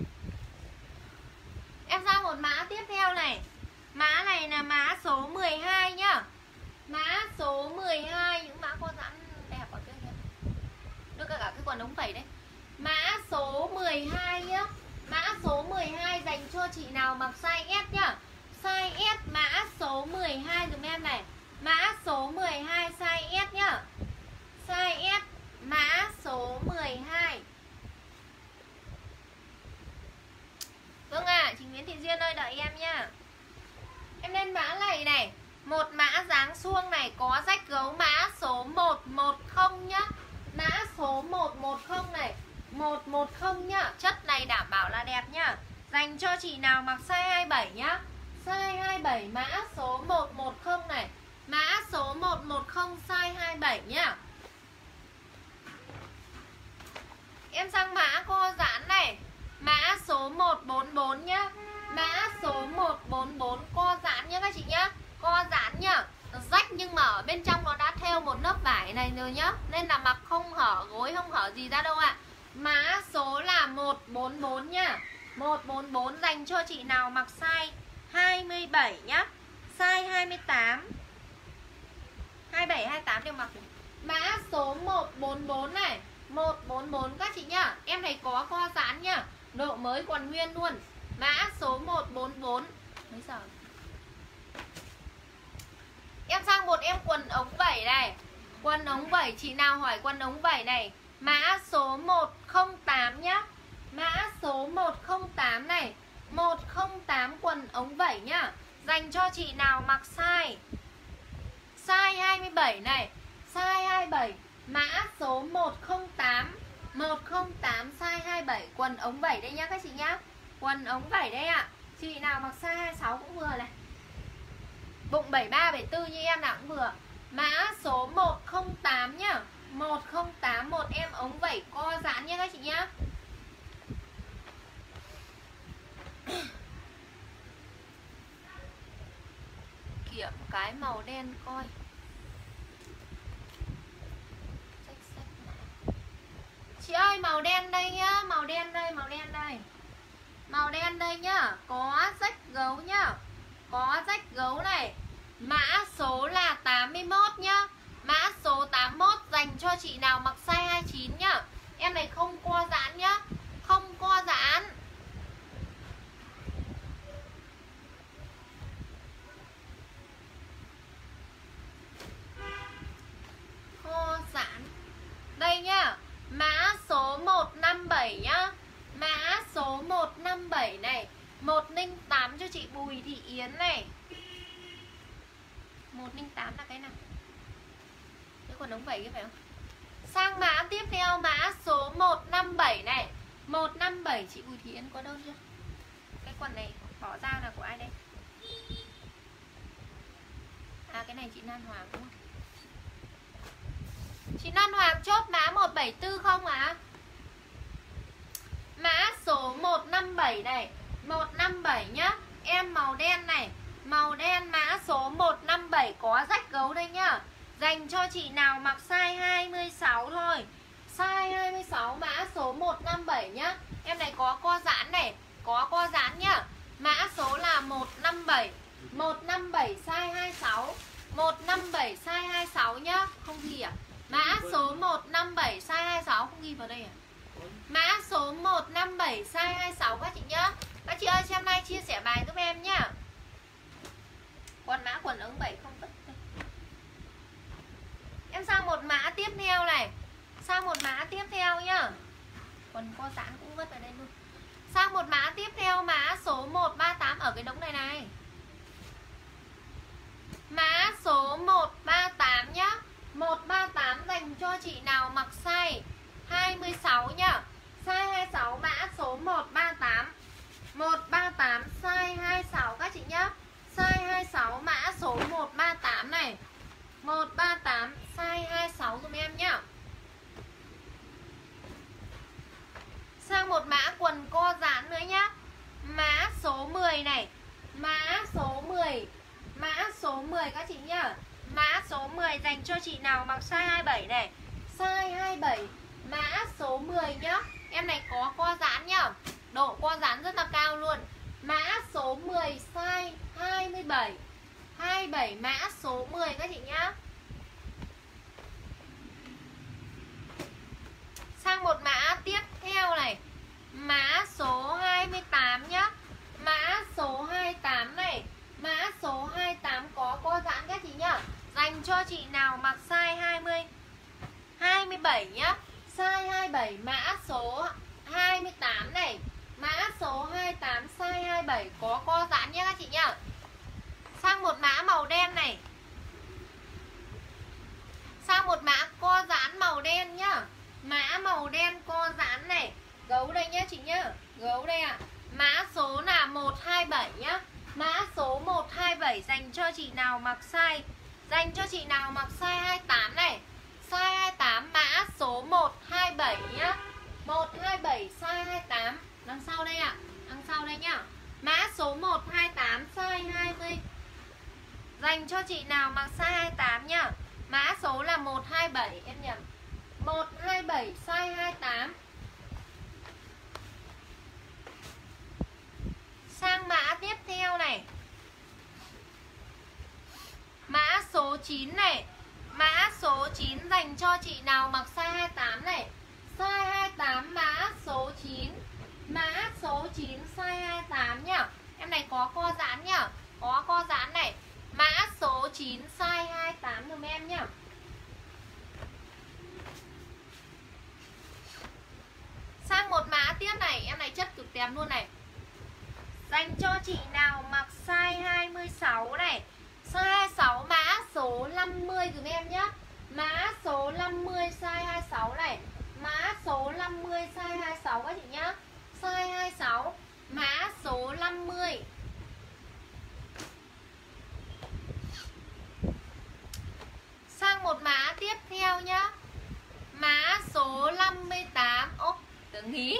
Em sang một mã tiếp theo này. Mã này là mã số 12 nhá. Mã số 12. Những mã co giãn đẹp ở kia kìa. Đưa cả cái quần ống vẩy đấy. Mã số 12 nhá. Mã số 12 dành cho chị nào mặc size S nhá. Size S mã số 12 dùm em này. Mã số 12 size S nhá. Size S mã số 12. Vâng ạ, chị Nguyễn Thị Duyên ơi đợi em nhá. Em lên mã này này. Một mã dáng suông này có rách gấu mã số 110 nhá. Mã số 110 này. 110 nhá. Chất này đảm bảo là đẹp nhá. Dành cho chị nào mặc size 27 nhá. Size 27 mã số 110 này. Mã số 110 size 27 nhá. Em sang mã co giãn này. Mã số 144 nhá. Mã số 144 co giãn nhá các chị nhá. Co giãn nhá. Rách nhưng mà ở bên trong nó đã thêu một lớp vải này rồi nhá. Nên là mặc không hở gối, không hở gì ra đâu ạ. Mã số là 144 nhá. 144 dành cho chị nào mặc size 27 nhá. Size 28 27, 28 đều mặc được. Mã số 144 này. 144 các chị nhá. Em này có co giãn nhá. Độ mới còn nguyên luôn. Mã số 144. Mấy giờ? Em sang một em quần ống vẩy này. Quần ống vẩy, chị nào hỏi quần ống vẩy này. Mã số 108 nhá. Mã số 108 này. 108 quần ống vẩy nhá. Dành cho chị nào mặc size 27 này. Size 27. Mã số 108. 108 size 27 quần ống vẩy đây nhá các chị nhá. Quần ống vẩy đây ạ. Chị nào mặc size 26 cũng vừa này. Bụng 73, 74 như em nào cũng vừa. Mã số 108 nhá. 108 một em ống vẩy co giãn nhá các chị nhá. Kiểm cái màu đen coi. Chị ơi màu đen đây nhá. Màu đen đây, màu đen đây. Màu đen đây nhá. Có rách gấu nhá. Có rách gấu này. Mã số là 81 nhá. Mã số 81 dành cho chị nào mặc size 29 nhá. Em này không co giãn nhá. Không co giãn. Co giãn. Đây nhá. Mã số 157 nhá. Mã số 157 này. 108 cho chị Bùi Thị Yến này. 108 là cái nào? Cái quần ống vẩy cái phải không? Sang mã tiếp theo mã số 157 này. 157 chị Bùi Thị Yến có đơn chưa? Cái quần này bỏ ra là của ai đây? À cái này chị Lan Hoàng đúng không? Chị Lan Hoàng chốt mã 174 không ạ? Mã số 157 này. 157 nhá. Em màu đen này. Màu đen mã số 157 có rách gấu đây nhá. Dành cho chị nào mặc size 26 thôi. Size 26 mã số 157 nhá. Em này có co giãn này. Có co giãn nhá. Mã số là 157. 157 size 26. 157 size 26 nhá. Không ghi à? Mã số 157 size 26 không ghi vào đây à? Mã số 157 size 26 các chị nhá. Các chị ơi xem like chia sẻ bài giúp em nhá. Còn mã quần ống 7 không tất. Em sang một mã tiếp theo này. Sang một mã tiếp theo nhá. Quần co giãn cũng vứt ở đây luôn. Sang một mã tiếp theo, mã số 138 ở cái đống này này. Mã số 138 nhá. 138 dành cho chị nào mặc size 26 nhá. Size 26 mã số 138. 138 size 26 các chị nhá. Size 26 mã số 138 này. 138 size 26 dùm em nhá. Sang một mã quần co giãn nữa nhá. Mã số 10 này. Mã số 10. Mã số 10 các chị nhá. Mã số 10 dành cho chị nào mặc size 27 này. Size 27 mã số 10 nhá. Em này có co giãn nhá. Độ co giãn rất là cao luôn. Mã số 10 size 27. 27 mã số 10 các chị nhá. Sang một mã tiếp theo này. Mã số 28 nhá. Mã số 28 này. Mã số 28 có co giãn các chị nhá. Dành cho chị nào mặc size 27 nhá. Size 27 mã số 28 này. Mã số 28 size 27 có co giãn nhá các chị nhá. Sang một mã màu đen này. Sang một mã co giãn màu đen nhá. Mã màu đen co giãn này. Gấu đây nhá chị nhá. Gấu đây ạ. Mã số là 127 nhá. Mã số 127 dành cho chị nào mặc size. Dành cho chị nào mặc size 28 này. Size 28 mã số 127 nhá. 127 size 28. Đằng sau đây ạ. Đằng sau đây nhá. Mã số 128 size 20. Dành cho chị nào mặc size 28 nhá. Mã số là 127. Em nhầm. 127 size 28. Sang mã tiếp theo này. Mã số 9 này. Mã số 9 dành cho chị nào mặc size 28 này. Size 28 mã số 9. Mã số 9 size 28 nhá. Em này có co giãn nhá. Có co giãn này. Mã số 9 size 28 dùm em nhá. Sang một mã tiếp này. Em này chất cực đẹp luôn này. Dành cho chị nào mặc size 26 này. Size 26 mã số 50 dùm em nhá. Mã số 50 size 26 này. Mã số 50 size 26 các chị nhá. Size 26 mã số 50. Sang một mã tiếp theo nhá. Mã số 58. Ô, tưởng nghĩ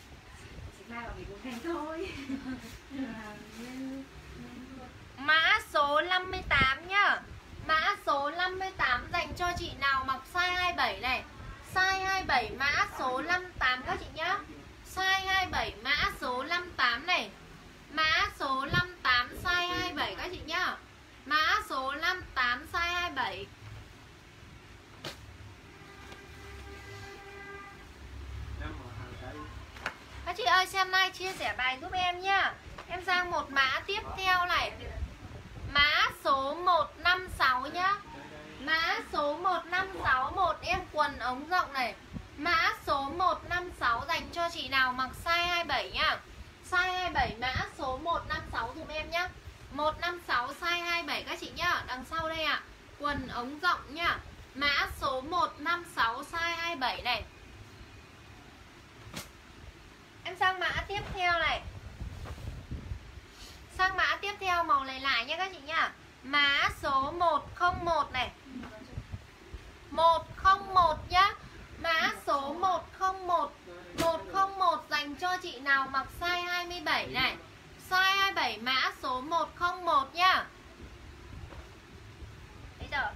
mã số 58 nhá. Mã số 58 dành cho chị nào mặc size 27 này. Size 27 mã số 58 các chị nhá. Size 27 mã số 58 này. Mã số 58 size 27 các chị nhá. Mã số 58 size 27. Các chị ơi xem like chia sẻ bài giúp em nhá. Em sang một mã tiếp theo này. Mã số 156 nhá. Mã số 156 một em quần ống rộng này. Mã số 156 dành cho chị nào mặc size 27 nhá. Size 27 mã số 156 dùm em nhá. 156 size 27 các chị nhá. Đằng sau đây ạ. Quần ống rộng nhá. Mã số 156 size 27 này. Em sang mã tiếp theo này. Sang mã tiếp theo màu này lại nhé các chị nhá. Mã số 101 này. 101 nhá. Mã số 101. 101 dành cho chị nào mặc size 27 này. Size 27 mã số 101 nhá. Bây giờ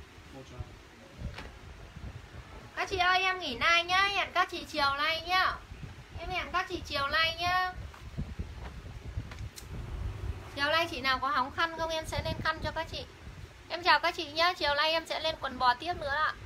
các chị ơi em nghỉ like nhá. Hẹn các chị chiều like nhá. Em hẹn các chị chiều like nhá. Chiều nay chị nào có hóng khăn không em sẽ lên khăn cho các chị. Em chào các chị nhá. Chiều nay em sẽ lên quần bò tiếp nữa ạ.